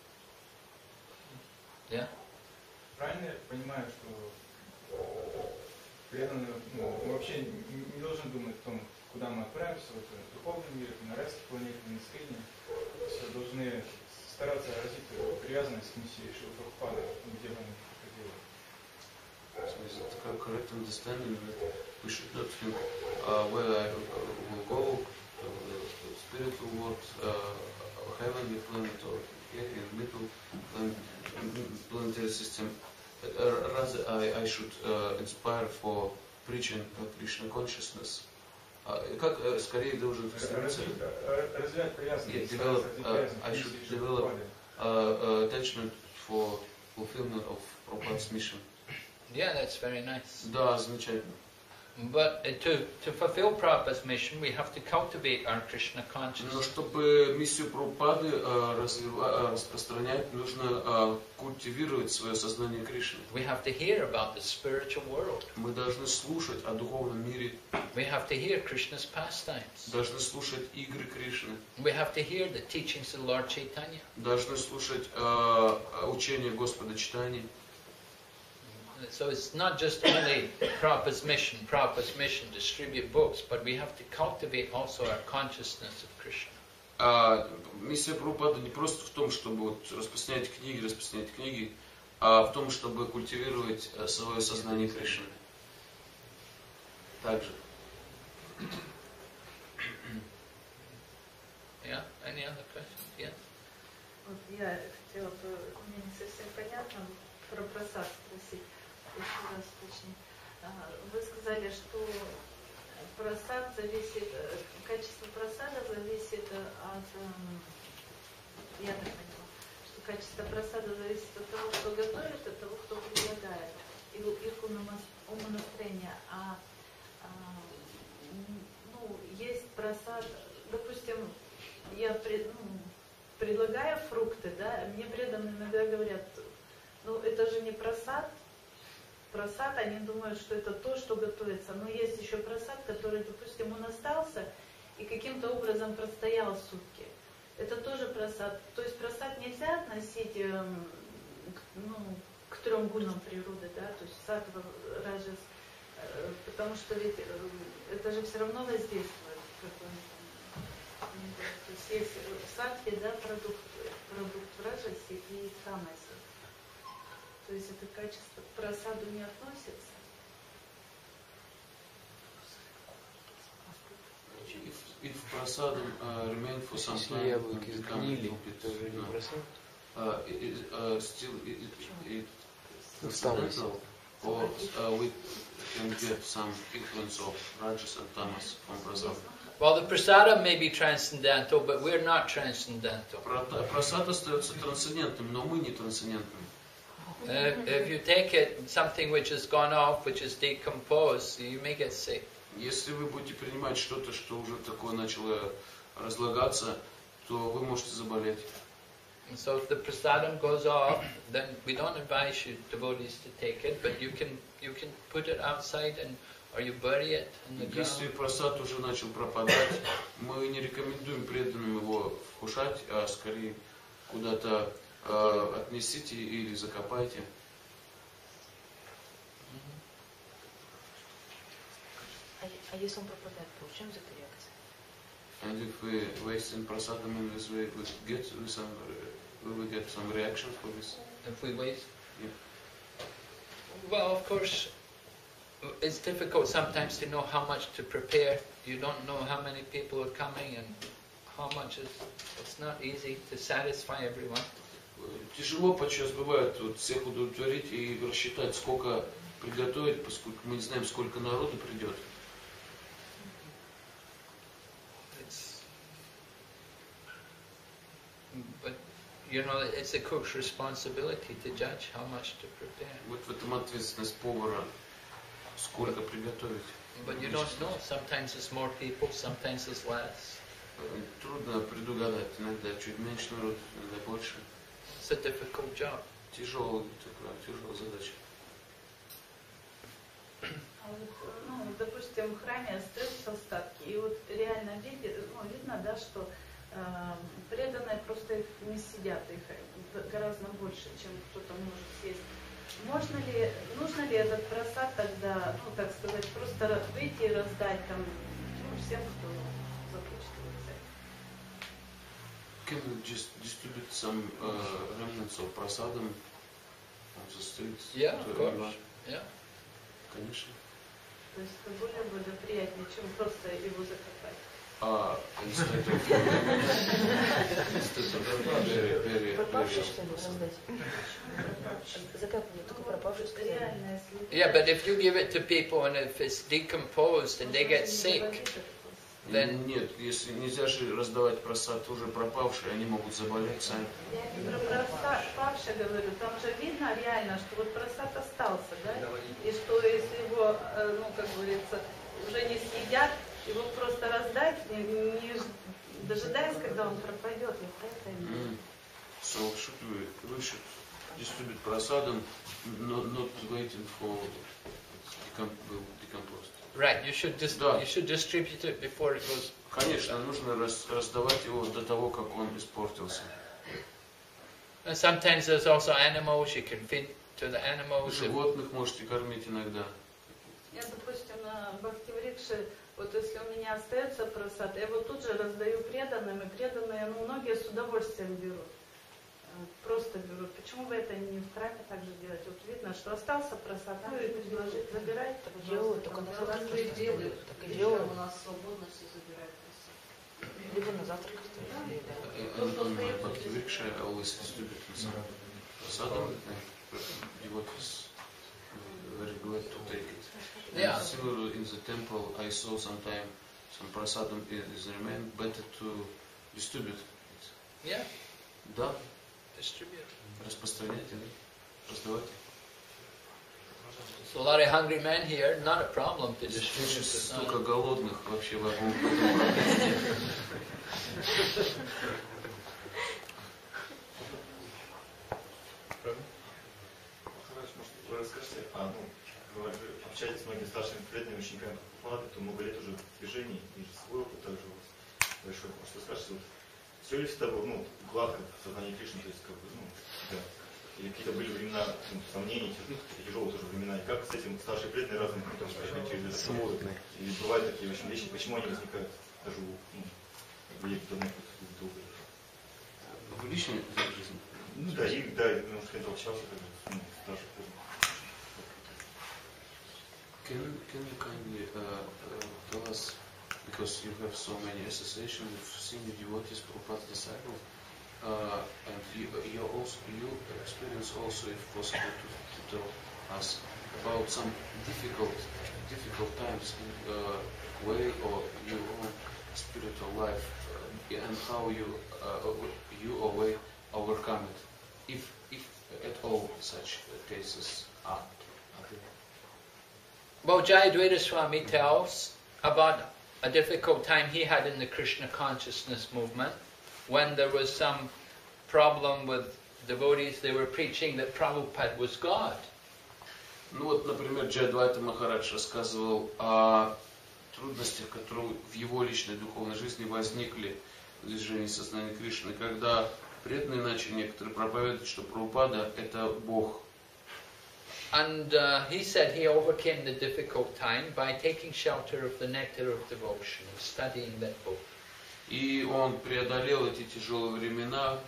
Yeah? Правильно я понимаю, что преданный, ну, вообще не должен думать о том, куда мы отправимся, вот, в духовный мир, на райские планеты, на искренне. Все должны стараться развить привязанность к миссии Шрилы Прабхупады, где бы они ни проходили. So is it a correct understanding that we should not think uh, where I will go, uh, the spiritual world, uh, heavenly planet, or here in middle planet, planetary system. Uh, rather, I, I should uh, inspire for preaching uh, Krishna consciousness. Uh, как uh, скорее должен стремиться? Развивать привязанность. Yeah, develop, uh, I should develop uh, uh, attachment for fulfillment of Prabhupada's mission. Yeah, that's very nice. Да, замечательно. But uh, to, to fulfill Prabhupada's mission, we have to cultivate our Krishna Но consciousness. чтобы миссию Прабхупады э, развива- э, распространять, нужно э, культивировать свое сознание Кришны. We have to hear about the spiritual world. Мы должны слушать о духовном мире, We have to hear Krishna's pastimes. должны слушать игры Кришны, We have to hear the teachings of Lord Chaitanya. должны слушать э, учение Господа Чайтаньи. So it's not just only Prabhupada's mission, Prabhupada's mission, distribute books, but we have to cultivate also our consciousness of Krishna. А миссия Прабхупады не просто в том, чтобы вот распространять книги, распространять книги, а в том, чтобы культивировать э, свое сознание Кришны. Также. Yeah? Any other questions? Yes? Вот я хотела бы, мне не совсем понятно, про просад спросить, еще раз точнее. А, Вы сказали, что просад зависит, э, качество просада зависит от, эм, я так поняла, что качество просада зависит от того, кто готовит, от того, кто предлагает, и у- их умонас- умонастроения. А, а, м, ну, есть просад, допустим, я пред, ну, предлагаю фрукты, да, мне преданные иногда говорят, ну это же не просад, просад, они думают, что это то, что готовится, но есть еще просад, который, допустим, он остался и каким-то образом простоял сутки. Это тоже просад. То есть просад нельзя относить эм, к, ну, к трем гунам природы, да, то есть саттва, раджас, э, потому что ведь э, это же все равно воздействует. Как бы, то есть есть в саттве, да, продукт, продукт в раджасе и в тамасе. То есть это качество к просаду не относится. If, if prasadam uh, remain for some Если time, яблоки and become сгнили, a bit, то уже не no, просад? uh, it, uh, still it, it, Ну, it's в тамасе. accidental, or uh, we can get some influence of rajas and tamas from prasad. Well, the prasada may be transcendental, but we're not transcendental. Прасад остается трансцендентным, но мы не трансцендентны. Uh, if you take it, something which has gone off, which is decomposed, you may get sick. Если вы будете принимать что-то, что уже такое начало разлагаться, то вы можете заболеть. And so if the prasadam goes off, then we don't advise you devotees to take it, but you can you can put it outside and or you bury it in the Если ground. просад уже начал пропадать, мы не рекомендуем преданным его вкушать, а скорее куда-то э, отнесите или закопайте. А, а если он пропадает, получаем за это реакцию? And if we waste in prasadam in this way, we get some, we will get some reaction for this. If we waste. Yeah. Well, of course, it's difficult sometimes to know how much to prepare. You don't know how many people are coming and how much is. It's not easy to satisfy everyone. Тяжело подчас бывает вот, всех удовлетворить и рассчитать, сколько приготовить, поскольку мы не знаем, сколько народу придет. It's, but you know, it's a cook's responsibility to judge how much to prepare. Вот в этом ответственность повара, сколько приготовить. But you don't know. Sometimes it's more people, sometimes it's less. Трудно предугадать, иногда чуть меньше народ, иногда больше. It's a difficult job. Тяжелая такая, тяжелая задача. А вот, ну, допустим, в храме остаются остатки, и вот реально види, ну, видно, да, что э, преданные просто их не сидят, их гораздо больше, чем кто-то может съесть. Можно ли, нужно ли этот просад тогда, ну, так сказать, просто выйти и раздать там, ну, всем, кто захочет его взять? Can we just distribute some uh, remnants of prasadam on the streets? Yeah, to of course. everyone? Yeah. Конечно. То есть это более благоприятнее, чем просто его закопать. А, instead of, instead of very, very, Пропавший, very что ли, prasadam. раздать? Закапывают только пропавший, сказали. Реально, если... Yeah, but if you give it to people and if it's decomposed and they get sick, then Нет, если нельзя же раздавать просад уже пропавшие, они могут заболеть сами. Я не про пропавший говорю, там же видно реально, что вот просад остался, да? И что если его, ну, как говорится, уже не съедят, его просто раздать, не, не дожидаясь, когда он пропадет. Mm. So should we, we should distribute prasadam, not, not waiting for decomp decomposed. Right, you should just Да. you should distribute it before it goes. Конечно, нужно раз, раздавать его до того, как он испортился. And sometimes there's also animals, you can feed to the animals. Животных можете кормить иногда. Я, допустим, на Бхактиврикше, вот если у меня остается просад, я его тут же раздаю преданным, и преданные, ну, многие с удовольствием берут. Просто берут. Почему бы это не в храме так же делать? Вот видно, что остался просад, ну и предложить, забирать. Так делают, только на завтрак и делают. Так и делают. У нас свободно все забирают просад. Либо на завтрак стоит. On Bhaktivriksha, I always distribute some prasadam, and devotees very glad to take it. Yeah. And similar in the temple, I saw sometime some prasadam is remain, better to distribute it. Yeah. Да. Distribute. Распространять, раздавать. So a lot of hungry men here, not a problem to distribute. Столько голодных вообще вокруг. Вы расскажете, а, ну, вы общаетесь с многими старшими преданными учениками Прабхупады, то много лет уже в движении, и свой опыт также у вас большой. Что скажете, вот, все ли всегда было, ну, гладко в сознании Кришны, то есть, как бы, ну, да, или какие-то были времена, ну, сомнений, тяжелые тоже времена, и как с этим старшие преданные разным путем проходят через это проходят, и бывают такие очень вещи, почему они возникают даже у, ну, людей, кто знает друг друга. В личной жизни? Ну да, и, да, потому что я общался, как бы, ну, старших преданных. Can, can you kindly uh, uh, tell us, because you have so many associations with senior devotees, Prabhupada's disciples, uh, and you, you also you experience also, if possible, to, to tell us about some difficult difficult times in uh, way or your own spiritual life, uh, and how you uh, you or way overcome it, if if at all such cases are. Well, Jayadvaita Swami tells about a difficult time he had in the Krishna consciousness movement when there was some problem with devotees. They were preaching that Prabhupada was God. Ну вот, например, Джайадвайта Махарадж рассказывал о трудностях, которые в его личной духовной жизни возникли в движении сознания Кришны, когда преданные начали некоторые проповедовать, что Прабхупада – это Бог. And uh, he said he overcame the difficult time by taking shelter of the nectar of devotion and studying that book. И он преодолел эти тяжелые времена,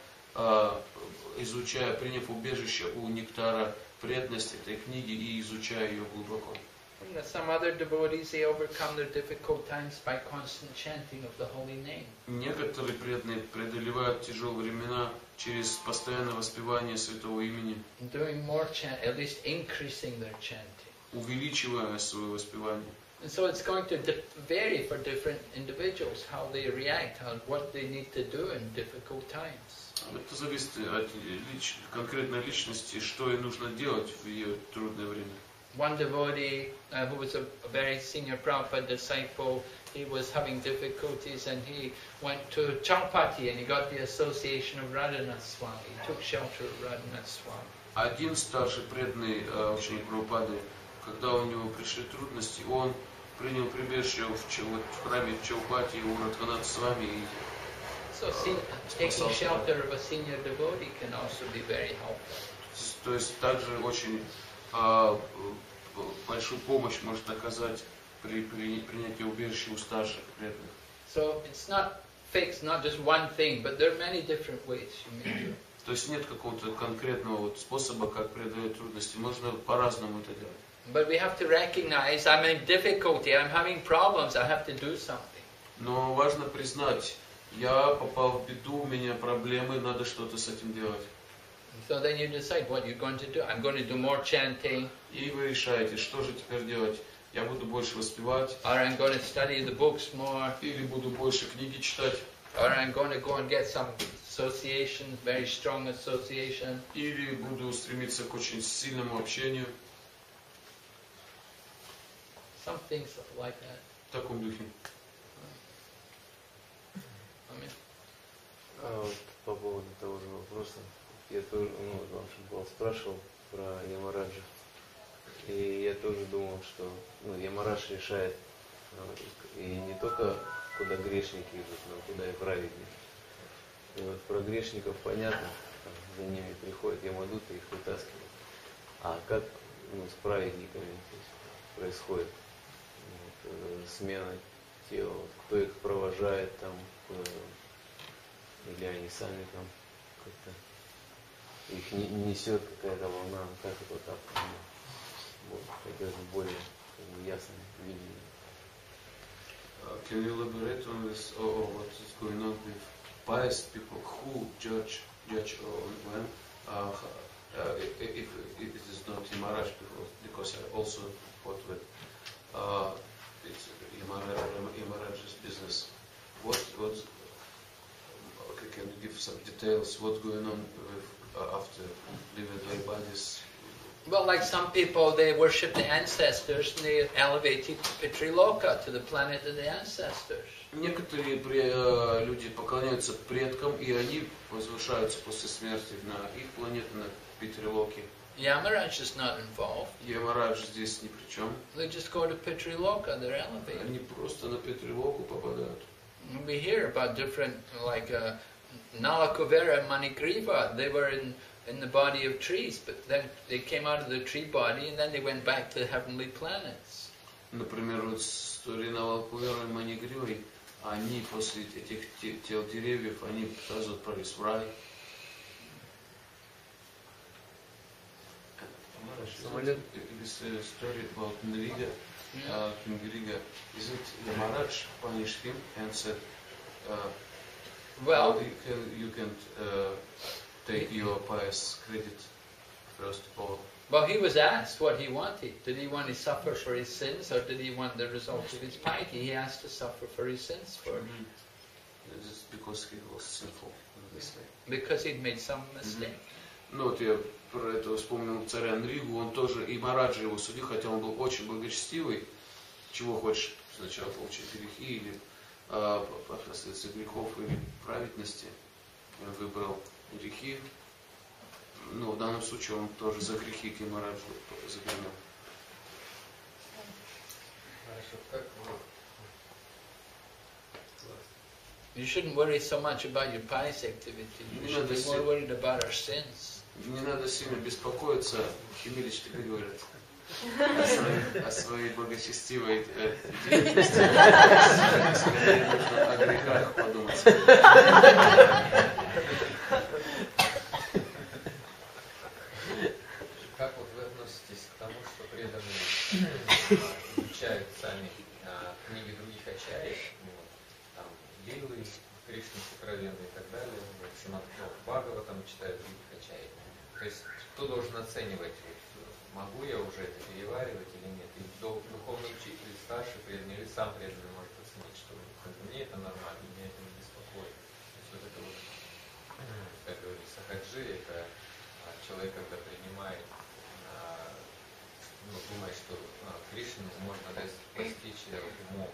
изучая, приняв убежище у нектара преданности этой книги и изучая ее глубоко. Some other devotees, they overcome their difficult times by constant chanting of the holy name. Некоторые преданные преодолевают тяжелые времена через постоянное воспевание святого имени. Doing more chant, at least increasing their chanting. Увеличивая свое воспевание. And so it's going to vary for different individuals how they react, how, what they need to do in difficult times. Это зависит от лич, конкретной личности, что ей нужно делать в ее трудное время. One devotee uh, who was a, a very senior Prabhupada disciple, he was having difficulties and he went to Chaupati and he got the association of Radhanath Swami. He took shelter of Radhanath Swami. Один старший преданный uh, ученик Прабхупады, когда у него пришли трудности, он принял прибежище в, в храме Чаупати у Радханата Свами. So see, taking shelter of a senior devotee can also be very helpful. То есть также очень uh, большую помощь может оказать при, при принятии убежища у старших преданных. So it's not fixed, not just one thing, but there are many different ways you may do it. То есть нет какого-то конкретного вот способа, как преодолеть трудности. Можно по-разному это делать. But we have to recognize I'm in difficulty, I'm having problems, I have to do something. Но важно признать, я попал в беду, у меня проблемы, надо что-то с этим делать. So then you decide what you're going to do. I'm going to do more chanting. И вы решаете, что же теперь делать. я буду больше воспевать, or I'm going to study the books more, или буду больше книги читать, or I'm going to go and get some association, very strong association. или буду стремиться к очень сильному общению. Some things like that. В таком духе. Amen. А вот по поводу того же вопроса, я тоже, ну, вам был спрашивал про Ямараджа, и я тоже думал, что ну, Ямарадж решает и не только куда грешники идут, но куда и праведники. И вот про грешников понятно, там, за ними приходит Ямадут и их вытаскивает. А как ну, с праведниками то есть, происходит вот, э, смена тела, вот, кто их провожает там, э, или они сами там как-то их не, несет какая-то волна, как это так, ну, вот, это более как бы, ясно видно. Uh, can you elaborate on this, or, or what is going on with pious people who judge, judge on when, uh, uh, if, if it is not Yamaraj, because I also thought that uh, it's Yamaraj's business. What, what, okay, can you give some details? What's going on with, uh, after leaving their bodies? Well, like some people, they worship the ancestors and they elevate it to Pitriloka, to the planet of the ancestors. Некоторые э, люди поклоняются предкам, и они возвышаются после смерти на их планету, на Питрилоке. Yamaraj is not involved. Ямарадж здесь ни при чем. They just go to Pitriloka, they're elevated. Они просто на Питрилоку попадают. We hear about different, like uh, Nalakuvera and Manigriva, they were in in the body of trees, but then they came out of the tree body and then they went back to the heavenly planets. Например, вот история Налакувера и Манигривой, они после этих тел деревьев, они сразу отправились в рай. This story about Nriga, uh, King Nriga, isn't Yamaraj punished him and said, uh, well, you can, you can uh, take your pious credit first of all. Well, he was asked what he wanted. Did he want to suffer for his sins, or did he want the result of his piety? He asked to suffer for his sins first. Mm-hmm. Just because he was sinful in this way. Because he'd made some mistake. Mm-hmm. Ну вот я про это вспомнил царя Нригу, он тоже, и Мараджа его судил, хотя он был очень благочестивый. Чего хочешь, сначала получить грехи, или а, последствия грехов, или праведности. Он выбрал грехи. Ну, в данном случае он тоже за грехи к Ямараджу заглянул. You shouldn't worry so much about your pious activity. You should be more worried about our sins. Не надо сильно беспокоиться, Химилич тебе говорит, о своей, о своей благочестивой деятельности. Скорее нужно о грехах подумать. Как вот вы относитесь к тому, что преданные изучают сами а, книги других ачарьев, вот, там, Лилы, Кришны сокровенные и так далее, Шримад Бхагаватам читают других ачарьев. То есть кто должен оценивать, вот, могу я уже это переваривать или нет? И духовный учитель, старший преданный или сам преданный может оценить, что мне это нормально, меня это не беспокоит. То есть вот это вот, как говорится, хаджи, это человек, когда принимает, ну, думает, что Кришну можно достичь умом.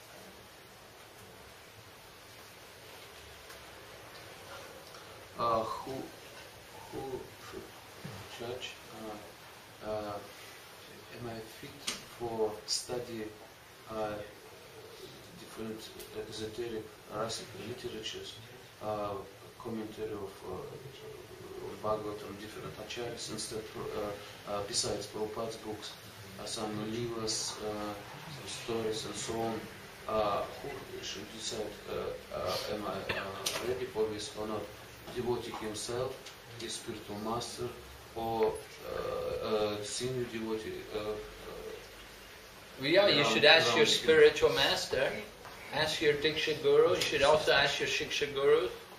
Uh, who, who should judge? Uh, uh, am I fit for study uh, different esoteric Rasic literatures, uh, commentary of, uh, of Bhagavatam, different acharyas, instead uh, uh, besides Prabhupada's books, uh, some Leelas, uh, some stories and so on. Uh, who should decide, uh, uh, am I uh, ready for this or not? Devotee himself, his spiritual master, or uh, uh, senior devotee. Uh, uh, yeah, you around, should ask your him. spiritual master, ask your Diksha Guru, you should also ask your Shiksha Guru.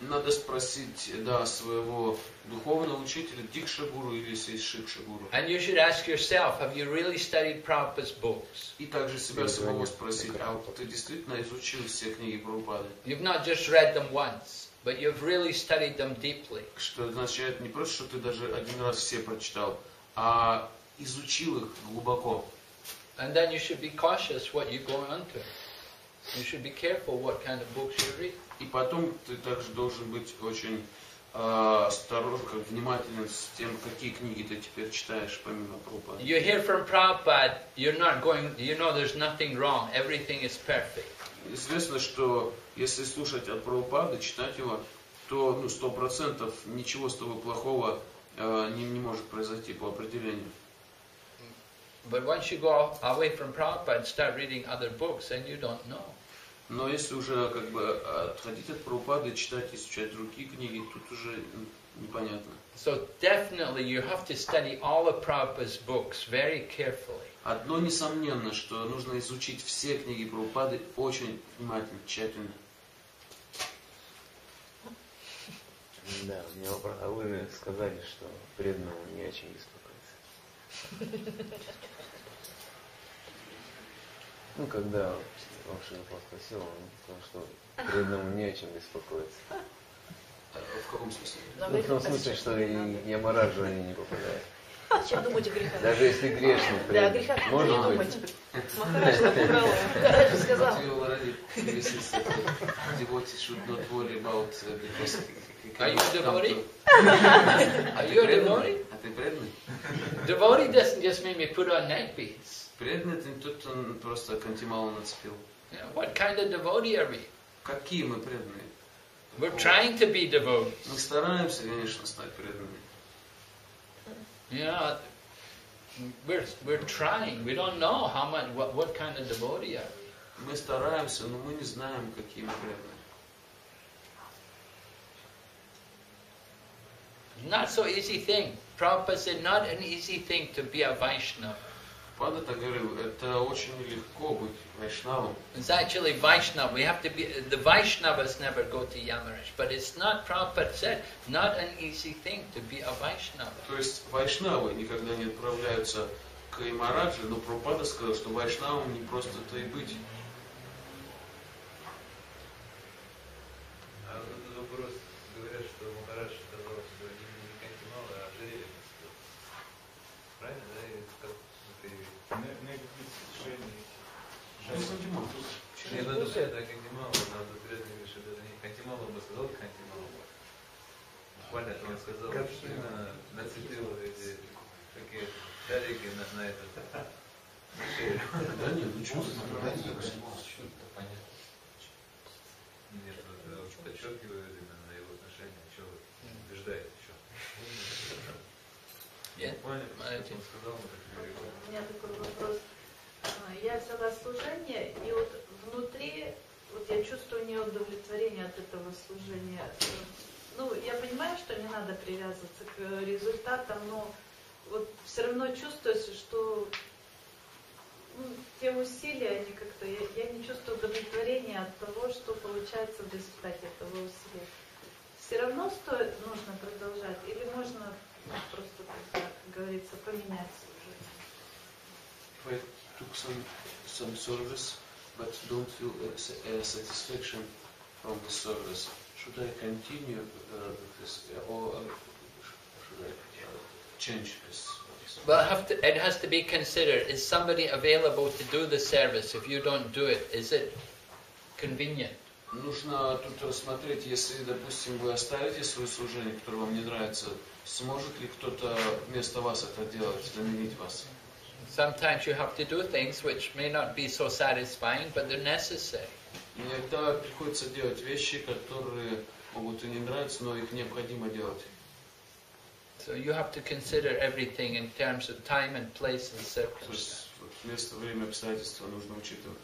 Надо спросить, да, своего духовного учителя Дикша Гуру или Шикша Гуру. And you should ask yourself, have you really studied Prabhupada's books? И также себя самого спросить, а ты действительно изучил все книги Прабхупады? You've not just read them once, but you've really studied them deeply. Что означает не просто, что ты даже один раз все прочитал, а изучил их глубоко. And then you should be cautious what you go into. You should be careful what kind of books you read. И потом ты также должен быть очень э, осторожен, как внимателен с тем, какие книги ты теперь читаешь помимо Прабхупады. You hear from Prabhupada, you're not going, you know there's nothing wrong, everything is perfect. Известно, что если слушать от Прабхупады, читать его, то ну, сто процентов ничего с тобой плохого э, не, не может произойти по определению. But once you go away from Prabhupada and start reading other books, then you don't know. Но если уже как бы отходить от Прабхупады, читать, изучать другие книги, тут уже непонятно. So definitely you have to study all of Prabhupada's books very carefully. Одно несомненно, что нужно изучить все книги Прабхупады очень внимательно, тщательно. Да, мне а вы сказали, что преданному не о чем беспокоиться. Ну, когда Шилапа спросил, он сказал, что преданному не о чем беспокоиться. В каком смысле? Ну, в том смысле, что и Ямараджу они не попадают. Зачем думать о грехах? Даже если грешный Да, о преданный. грехах Может не быть. думать. Махарадж напугал. Я же сказал. Are you a devotee? Are you a devotee? А ты преданный? Devotee doesn't just mean me put on neck beads. Преданный это не тот, кто просто кантималу нацепил. What kind of devotee are we? Какие мы преданные? We're trying to be devotees. Мы стараемся, конечно, стать преданными. You know, we're we're trying. We don't know how much, what what kind of devotee are we. Мы стараемся, но мы не знаем, какие мы преданные. Not so easy thing. Prabhupada said, not an easy thing to be a Vaishnava. Пада так говорил, это очень нелегко быть вайшнавом. It's actually Vaishnava. We have to be, the Vaishnavas never go to Yamaraj. But it's not, Prabhupada said, not an easy thing to be a Vaishnava. То есть вайшнавы никогда не отправляются к Ямараджи, но Прабхупада сказал, что вайшнавам не просто-то и быть. А вот вопрос, говорят, что Махарадж сказал, что не кантималы, а ожерелье носил. Правильно, да? И как не надо сказать, да, кантималу, надо преданными, что это не кантималу, он бы сказал кантималу. Буквально он сказал, что именно нацепил эти такие шарики на, на этот, на шею. Да нет, ничего. Нет, вот подчеркиваю именно его отношение, что вы убеждаете еще. Буквально, он сказал, У меня такой вопрос. Я взяла служение, и вот внутри, вот я чувствую неудовлетворение от этого служения. Ну, я понимаю, что не надо привязываться к результатам, но вот все равно чувствуется, что ну, те усилия, они как-то, я, я не чувствую удовлетворения от того, что получается в результате этого усилия. Все равно стоит, нужно продолжать, или можно ну, просто, как говорится, поменять служение? Took some some service, but don't feel a, a satisfaction from the service. Should I continue uh, with this, or should I uh, change this? Well, have to, it has to be considered. Is somebody available to do the service? If you don't do it, is it convenient? Нужно тут рассмотреть, если, допустим, вы оставите свое служение, которое вам не нравится, сможет ли кто-то вместо вас это делать, заменить вас? Sometimes you have to do things which may not be so satisfying, but they're necessary. Иногда приходится делать вещи, которые могут и не нравиться, но их необходимо делать. So you have to consider everything in terms of time and place and circumstance. Место, время, обстоятельства нужно учитывать.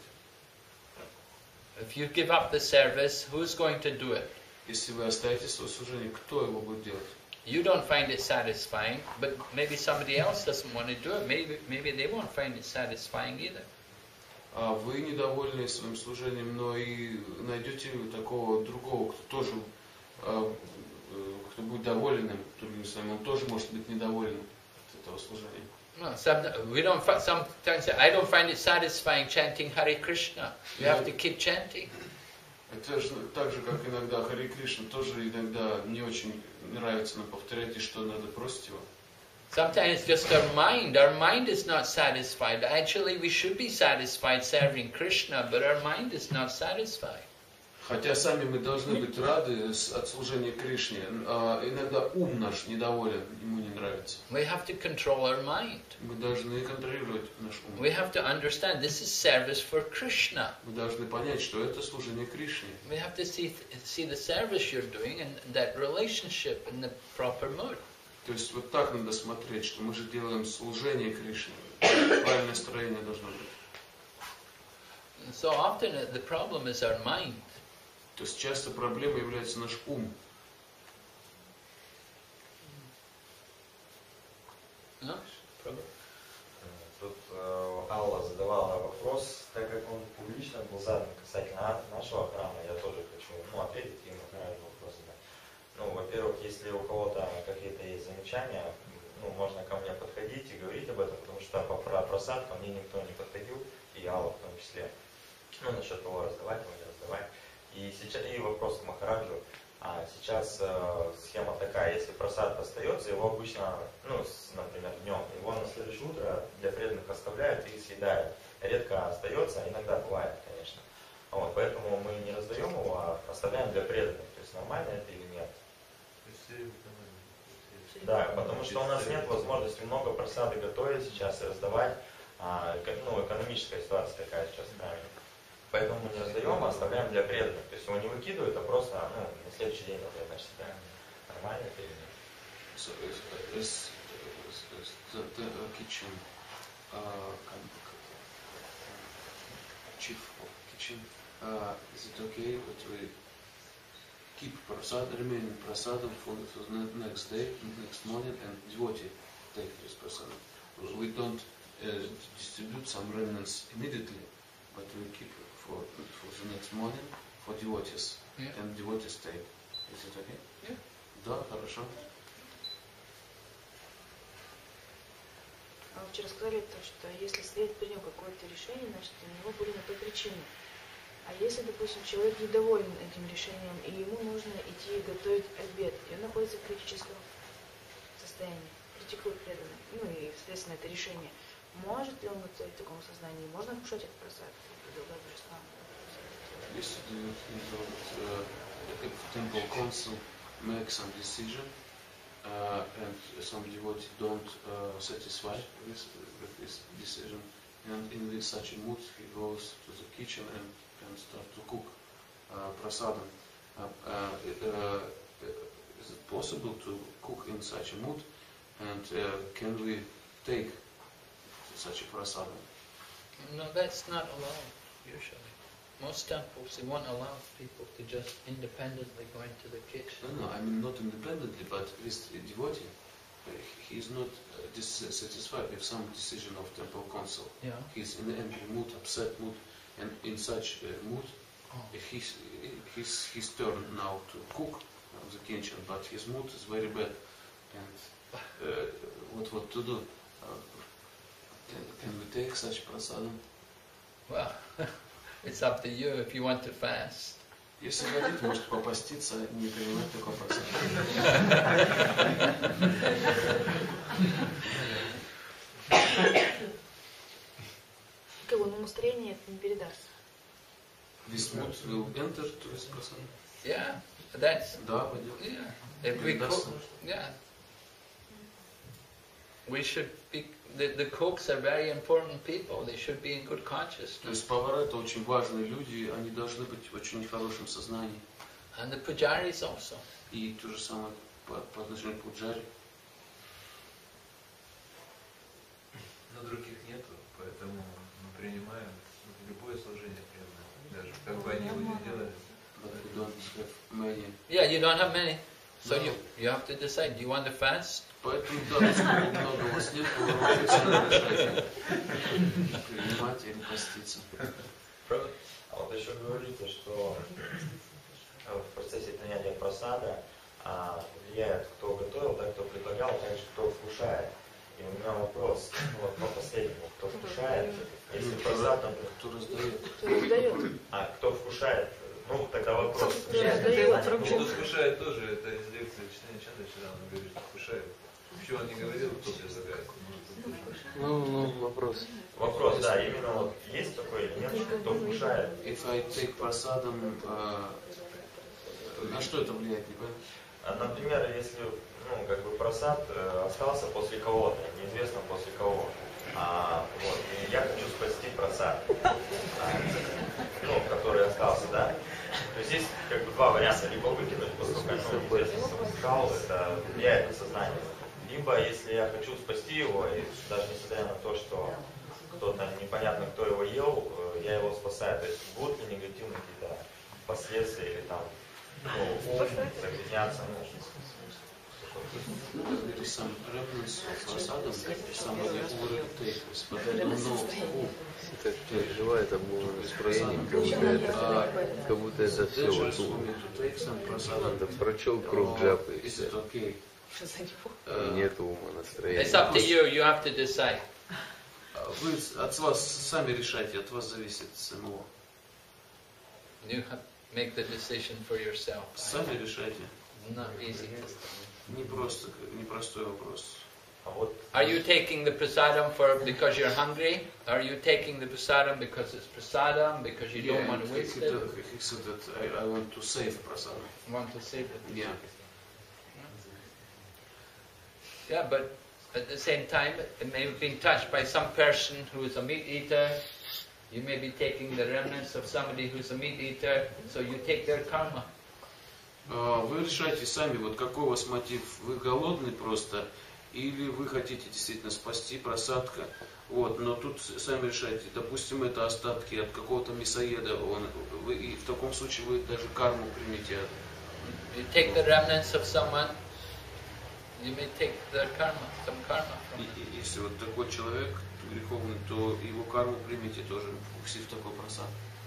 If you give up the service, who's going to do it? Если вы оставите свое служение, кто его будет делать? You don't find it satisfying, but maybe somebody else doesn't want to do it. Maybe, maybe they won't find it satisfying either. А вы недовольны своим служением, но и найдете такого другого, кто тоже быть довольным другим своим, он тоже может быть недоволен от этого служения. No, some, we don't. fi- Sometimes say, I don't find it satisfying chanting Hare Krishna. You have to keep chanting. Это же так же, как иногда Харе Кришна, тоже иногда не очень нравится нам повторять, и что надо просить его. Sometimes just our mind. Our mind is not satisfied. Actually, we should be satisfied serving Krishna, but our mind is not satisfied. Хотя сами мы должны быть рады с- от служения Кришне, а иногда ум наш недоволен, ему не нравится. We have to control our mind. Мы должны контролировать наш ум. We have to understand this is service for Krishna. Мы должны понять, что это служение Кришне. We have to see see the service you're doing and that relationship in the proper mood. То есть вот так надо смотреть, что мы же делаем служение Кришне. Правильное настроение должно быть. And so often uh, the problem is our mind. То есть часто проблемой является наш ум. No? Problem. Тут э, Алла задавала вопрос, так как он публично был задан касательно нашего храма, я тоже хочу ну, ответить и на вопрос задать. Ну, во-первых, если у кого-то какие-то есть замечания, ну, можно ко мне подходить и говорить об этом, потому что по про просад ко мне никто не подходил, и Алла в том числе. Ну, насчет того, раздавать его, не раздавать. И сейчас и вопрос к Махараджу. А сейчас э, схема такая, если просад остается, его обычно, ну, с, например, днем, его на следующее утро для преданных оставляют и съедают. Редко остается, иногда бывает, конечно. Вот, поэтому мы не раздаем его, а оставляем для преданных. То есть нормально это или нет? Да, потому что у нас нет возможности много просады готовить сейчас и раздавать. А, ну, экономическая ситуация такая сейчас в храме. Поэтому мы не раздаем, а оставляем для преданных. То есть его не выкидывают, а просто ну, на следующий день например, на себя. Нормально это или нет? So is, is, is, is the, the uh, kitchen uh, chief of kitchen, uh, is it okay that we keep prasad, remaining prasadam for, for the next day, next morning, and devotee take this prasadam? We don't uh, distribute some remnants immediately, but we keep for for the next morning for devotees, yeah. and devotees take. Is it okay? Yeah. Да, хорошо. А вы вчера сказали то, что если совет принял какое-то решение, значит у него были на то причины. А если, допустим, человек недоволен этим решением, и ему нужно идти готовить обед, и он находится в критическом состоянии, критикует преданных, ну и, соответственно, это решение, может ли он готовить в таком сознании? Можно кушать этот просад? Yes, uh, if temple council makes some decision uh, and some devotee don't uh, satisfy with, with this decision, and in this such a mood he goes to the kitchen and can start to cook uh, prasadam. Uh, uh, uh, is it possible to cook in such a mood, and uh, can we take such a prasadam? No, that's not allowed usually. Most temples, they won't allow people to just independently go into the kitchen. No, no, I mean not independently, but with a devotee, uh, he is not uh, dissatisfied with some decision of temple council. Yeah. He is in an angry mood, upset mood, and in such a mood, oh. he's, he's, his turn now to cook uh, the kitchen, but his mood is very bad. And uh, what what to do? Uh, can, can we take such prasadam? Well, it's up to you if you want to fast. Если хотите, можете попаститься, не принимать такой просад. Как бы настроение это не передаст. This mood will enter to this person. Yeah, that's. Да, пойдет. Yeah, if we cook, yeah. We should be. The, the cooks are very important people. They should be in good consciousness. То есть повара это очень важные люди, они должны быть в очень хорошем сознании. And the pujaris also. И то же самое по, по отношению к пуджари. Но других нету, поэтому мы принимаем любое служение преданное, даже как бы они его не делали. But we don't have many. Yeah, you don't have many. So No. you you have to decide. Do you want to fast? Поэтому да, поскольку много у вас нет, то вы можете принимать или поститься. А вот еще говорите, что в процессе принятия просада а, влияет, кто готовил, да, кто предлагал, а также кто вкушает. И у меня вопрос, вот по последнему, кто вкушает, если просад, например, кто раздает, кто раздает, а кто вкушает, ну тогда вопрос. кто раздает, Кто вкушает тоже, это из лекции чтения чата вчера он говорит, что вкушает. Еще он не говорил, кто предлагает. Ну, ну, вопрос. Вопрос, да, именно вот есть такой элемент, кто вкушает. If I take просадом, а, на что это влияет, не понимаю? Например, если, ну, как бы просад э, остался после кого-то, неизвестно после кого. А, вот, и я хочу спасти просад, а, ну, который остался, да. То есть здесь как бы два варианта. Либо выкинуть, поскольку ну, неизвестно, что вкушал, это влияет на сознание. Либо, если я хочу спасти его, и даже несмотря на то, что кто-то непонятно кто его ел, я его спасаю. То есть будут ли негативные какие-то последствия или там, ну, ум, загрязняться, ну, There is some reference of просадом, somebody already takes, but I don't know who. Так переживает об умном настроении, как будто это, как будто это все вот ум. Это прочел круг джапы и все. И нет ума настроения. It's up to you, you have to decide. Вы от вас сами решайте, от вас зависит самого. You have to make the decision for yourself. Сами решайте. Not easy. Не просто, непростой вопрос. Are you taking the prasadam for because you're hungry? Are you taking the prasadam because it's prasadam, because you don't Yeah, want to he, waste he, it? he said that I, I want to save prasadam. Want to save it? Yeah. Yeah, but at the same time, it may have been touched by some person who is a meat eater. You may be taking the remnants of somebody who's a meat eater, so you take their karma. Вы решайте сами, вот какой у вас мотив. Вы голодный просто, или вы хотите действительно спасти просадка. Вот, но тут сами решайте. Допустим, это остатки от какого-то мясоеда. Он, вы, и в таком случае вы даже карму примете. You take the remnants of someone, you may take their karma, some karma from them. И, если вот такой человек греховный, то его карму примите тоже, вкусив такой просад.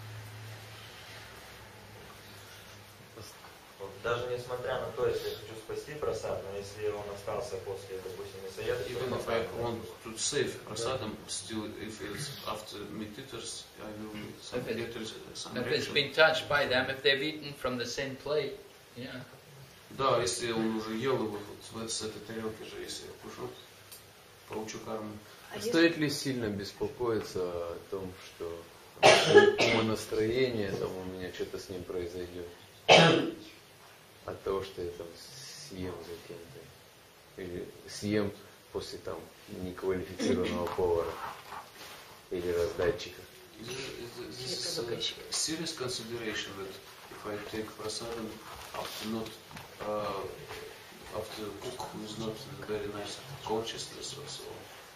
Даже несмотря на то, если я хочу спасти просад, но если он остался после, допустим, мясоеда, Even if I want to save prasadam, still if it's after meat eaters, I will some If, it, get some if it's reaction. been touched by them, if they've eaten from the same plate, yeah. Да, если он уже ел его вот с этой тарелки же, если я кушал, получу карму. А стоит ли сильно беспокоиться о том, что умонастроение, там у меня что-то с ним произойдет? От того, что я там съем за кем-то. Или съем после там неквалифицированного повара. Или раздатчика. This is a serious consideration that if I take prasadam after not uh, after cook who is not in a very nice consciousness or so.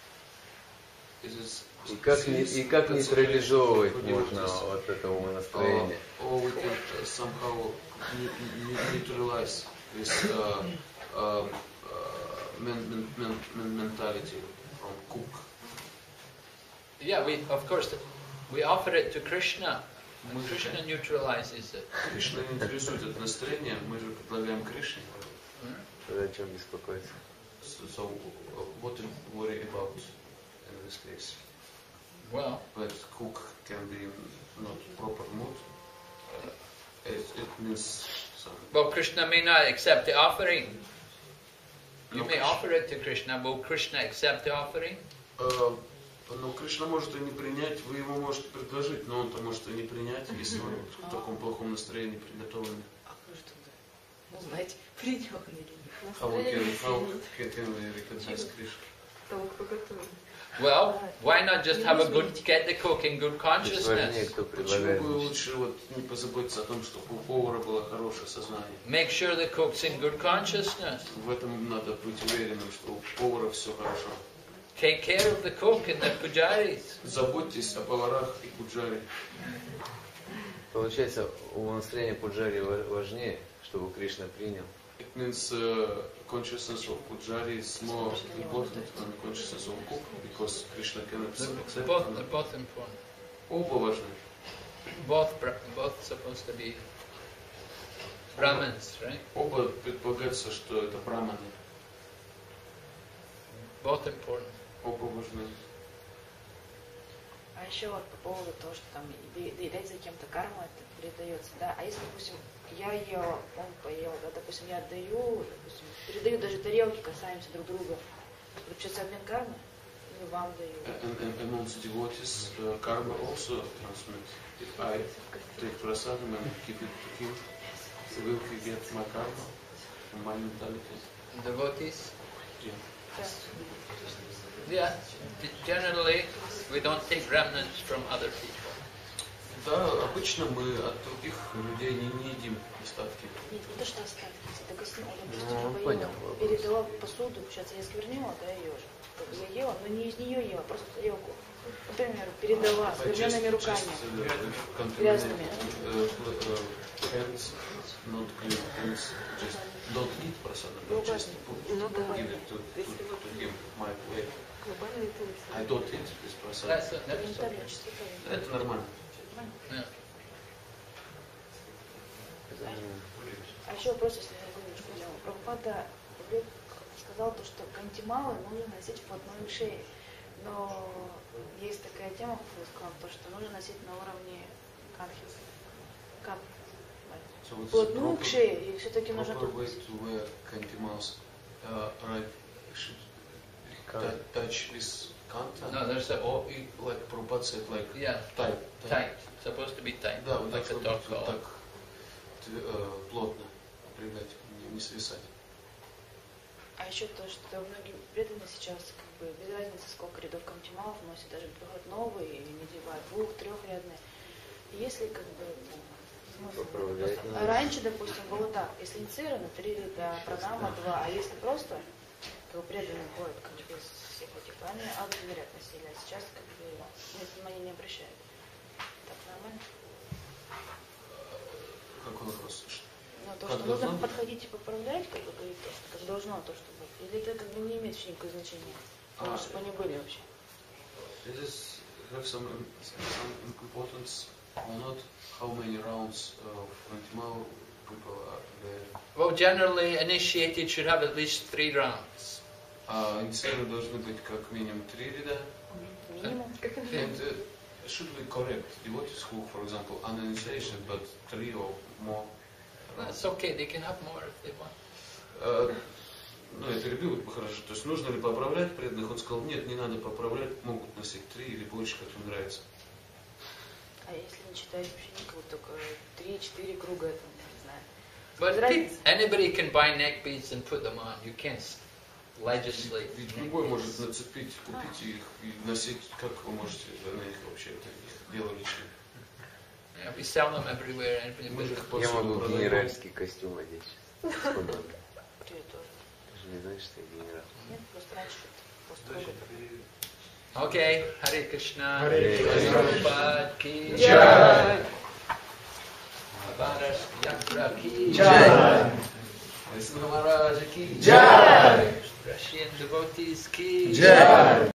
И как, не, и как нейтрализовывать можно вот это умонастроение? Or we can uh, somehow neutralize this uh, uh, uh, men, men, men, mentality from cook. Yeah, we of course we offer it to Krishna, and Krishna neutralizes it. Кришна интересует это настроение, мы же предлагаем Кришне. Тогда о чем беспокоиться? So, so uh, what to worry about in this case? Well, but cook can be not proper mood. Uh, it, it means some. Well, Krishna may not accept the offering. You No, may Krishna- offer it to Krishna. Will Krishna accept the offering? Uh, ну, Кришна может и не принять, вы ему можете предложить, но он-то может и не принять, если он в таком плохом настроении приготовлен. Узнать, придет он или нет. How we can, how can, can we recognize Krishna? Того, кто готовит. Well, why not just have a good, get the cook in good consciousness? Почему бы лучше вот не позаботиться о том, чтобы у повара было хорошее сознание? Make sure the cook's in good consciousness. В этом надо быть уверенным, что у повара все хорошо. Take care of the cook and the pujaris. Заботьтесь о поварах и пуджаре. Получается, умонастроение пуджари важнее, чтобы Кришна принял. It means uh, consciousness of pujari is more important than consciousness of cook, because Krishna cannot accept. Both, they're both important. Оба важны. Both, both supposed to be Brahmins, right? Оба предполагается, что это браманы. Both important. Оба важны. А еще вот по поводу того, что там доедать за кем-то карма, это передается, да. А если, допустим, я ела, он поел, да, допустим, я отдаю, допустим, передаю даже тарелки, касаемся друг друга. Получается обмен кармы? Или вам даю? And, and amongst devotees, uh, karma also transmits. If I take prasadam and give it to him, will he get my karma from my mentality? Devotees? Yeah. Yeah, generally we don't take remnants from other people. Да, обычно мы от других людей не, не едим остатки. Нет, не то, что остатки. Допустим, Ну, допустим, понял. передала посуду, получается, я сквернила, да, ее же. Как бы я ела, но не из нее ела, просто тарелку. Например, передала с скверненными руками. Грязными. Hands, not clean hands, just don't eat prasadam, but just put, give it to, to, to him my way. I don't eat this prasadam. Это нормально. А еще вопрос, если я говорю, что Прабхупада сказал то, что кантималы нужно носить вплотную к шее. Но есть такая тема, то, что нужно носить на уровне канхи. Кап. Вплотную к шее, и все-таки нужно... Touch this kanta. No, there's a... Or it, like Prabhupada said, like yeah, tight. Tight. Supposed to be tight. Да, вот like так, a dog collar. так э, плотно придать, не, не свисать. А еще то, что многие преданные сейчас, как бы, без разницы, сколько рядов кантималов носят, даже приходят новые или надевают двух-, трехрядные. И если, как бы, ну, смысл, а раньше, допустим, было так, если инициировано, три ряда, пранама, два, а если просто, то преданные ходят, как бы, без всех этих, они один ряд носили, а сейчас, как бы, внимания не обращают. Так нормально? Какой вопрос? Ну, то, что нужно быть? Подходить и поправлять, как бы говорит, то, что как должно то, что быть. Или это как бы не имеет вообще никакого значения? Потому А, что они были вообще. This is have some, some importance or not? How many rounds of Kantimao people are there? Well, generally, initiated should have at least three rounds. А инициаторы должны быть как минимум три ряда. Минимум. And uh, should we correct devotees who, for example, uninitiated but three or more? That's okay, they can have more if they want. Uh, ну, я перебил, хорошо. То есть нужно ли поправлять преданных? Он сказал, нет, не надо поправлять, могут носить три или больше, как им нравится. А если не читать вообще никого, только три-четыре круга, это, не знаю. But pe- anybody can buy neck beads and put them on. You can't legislate. Ведь любой может нацепить, купить их и носить, как вы можете на них вообще, это их дело личное. Yeah, we sell them everywhere. Anybody Я могу генеральский костюм одеть. Свободно. Ты тоже. Ты же не знаешь, что я генерал. Нет, просто раньше просто Okay, Hare Krishna. Hare Krishna. Prabhupada ki Jai. Bharat Yatra ki Jai. Vishnu Maharaj ki Jai. Russian devotees ki Jai.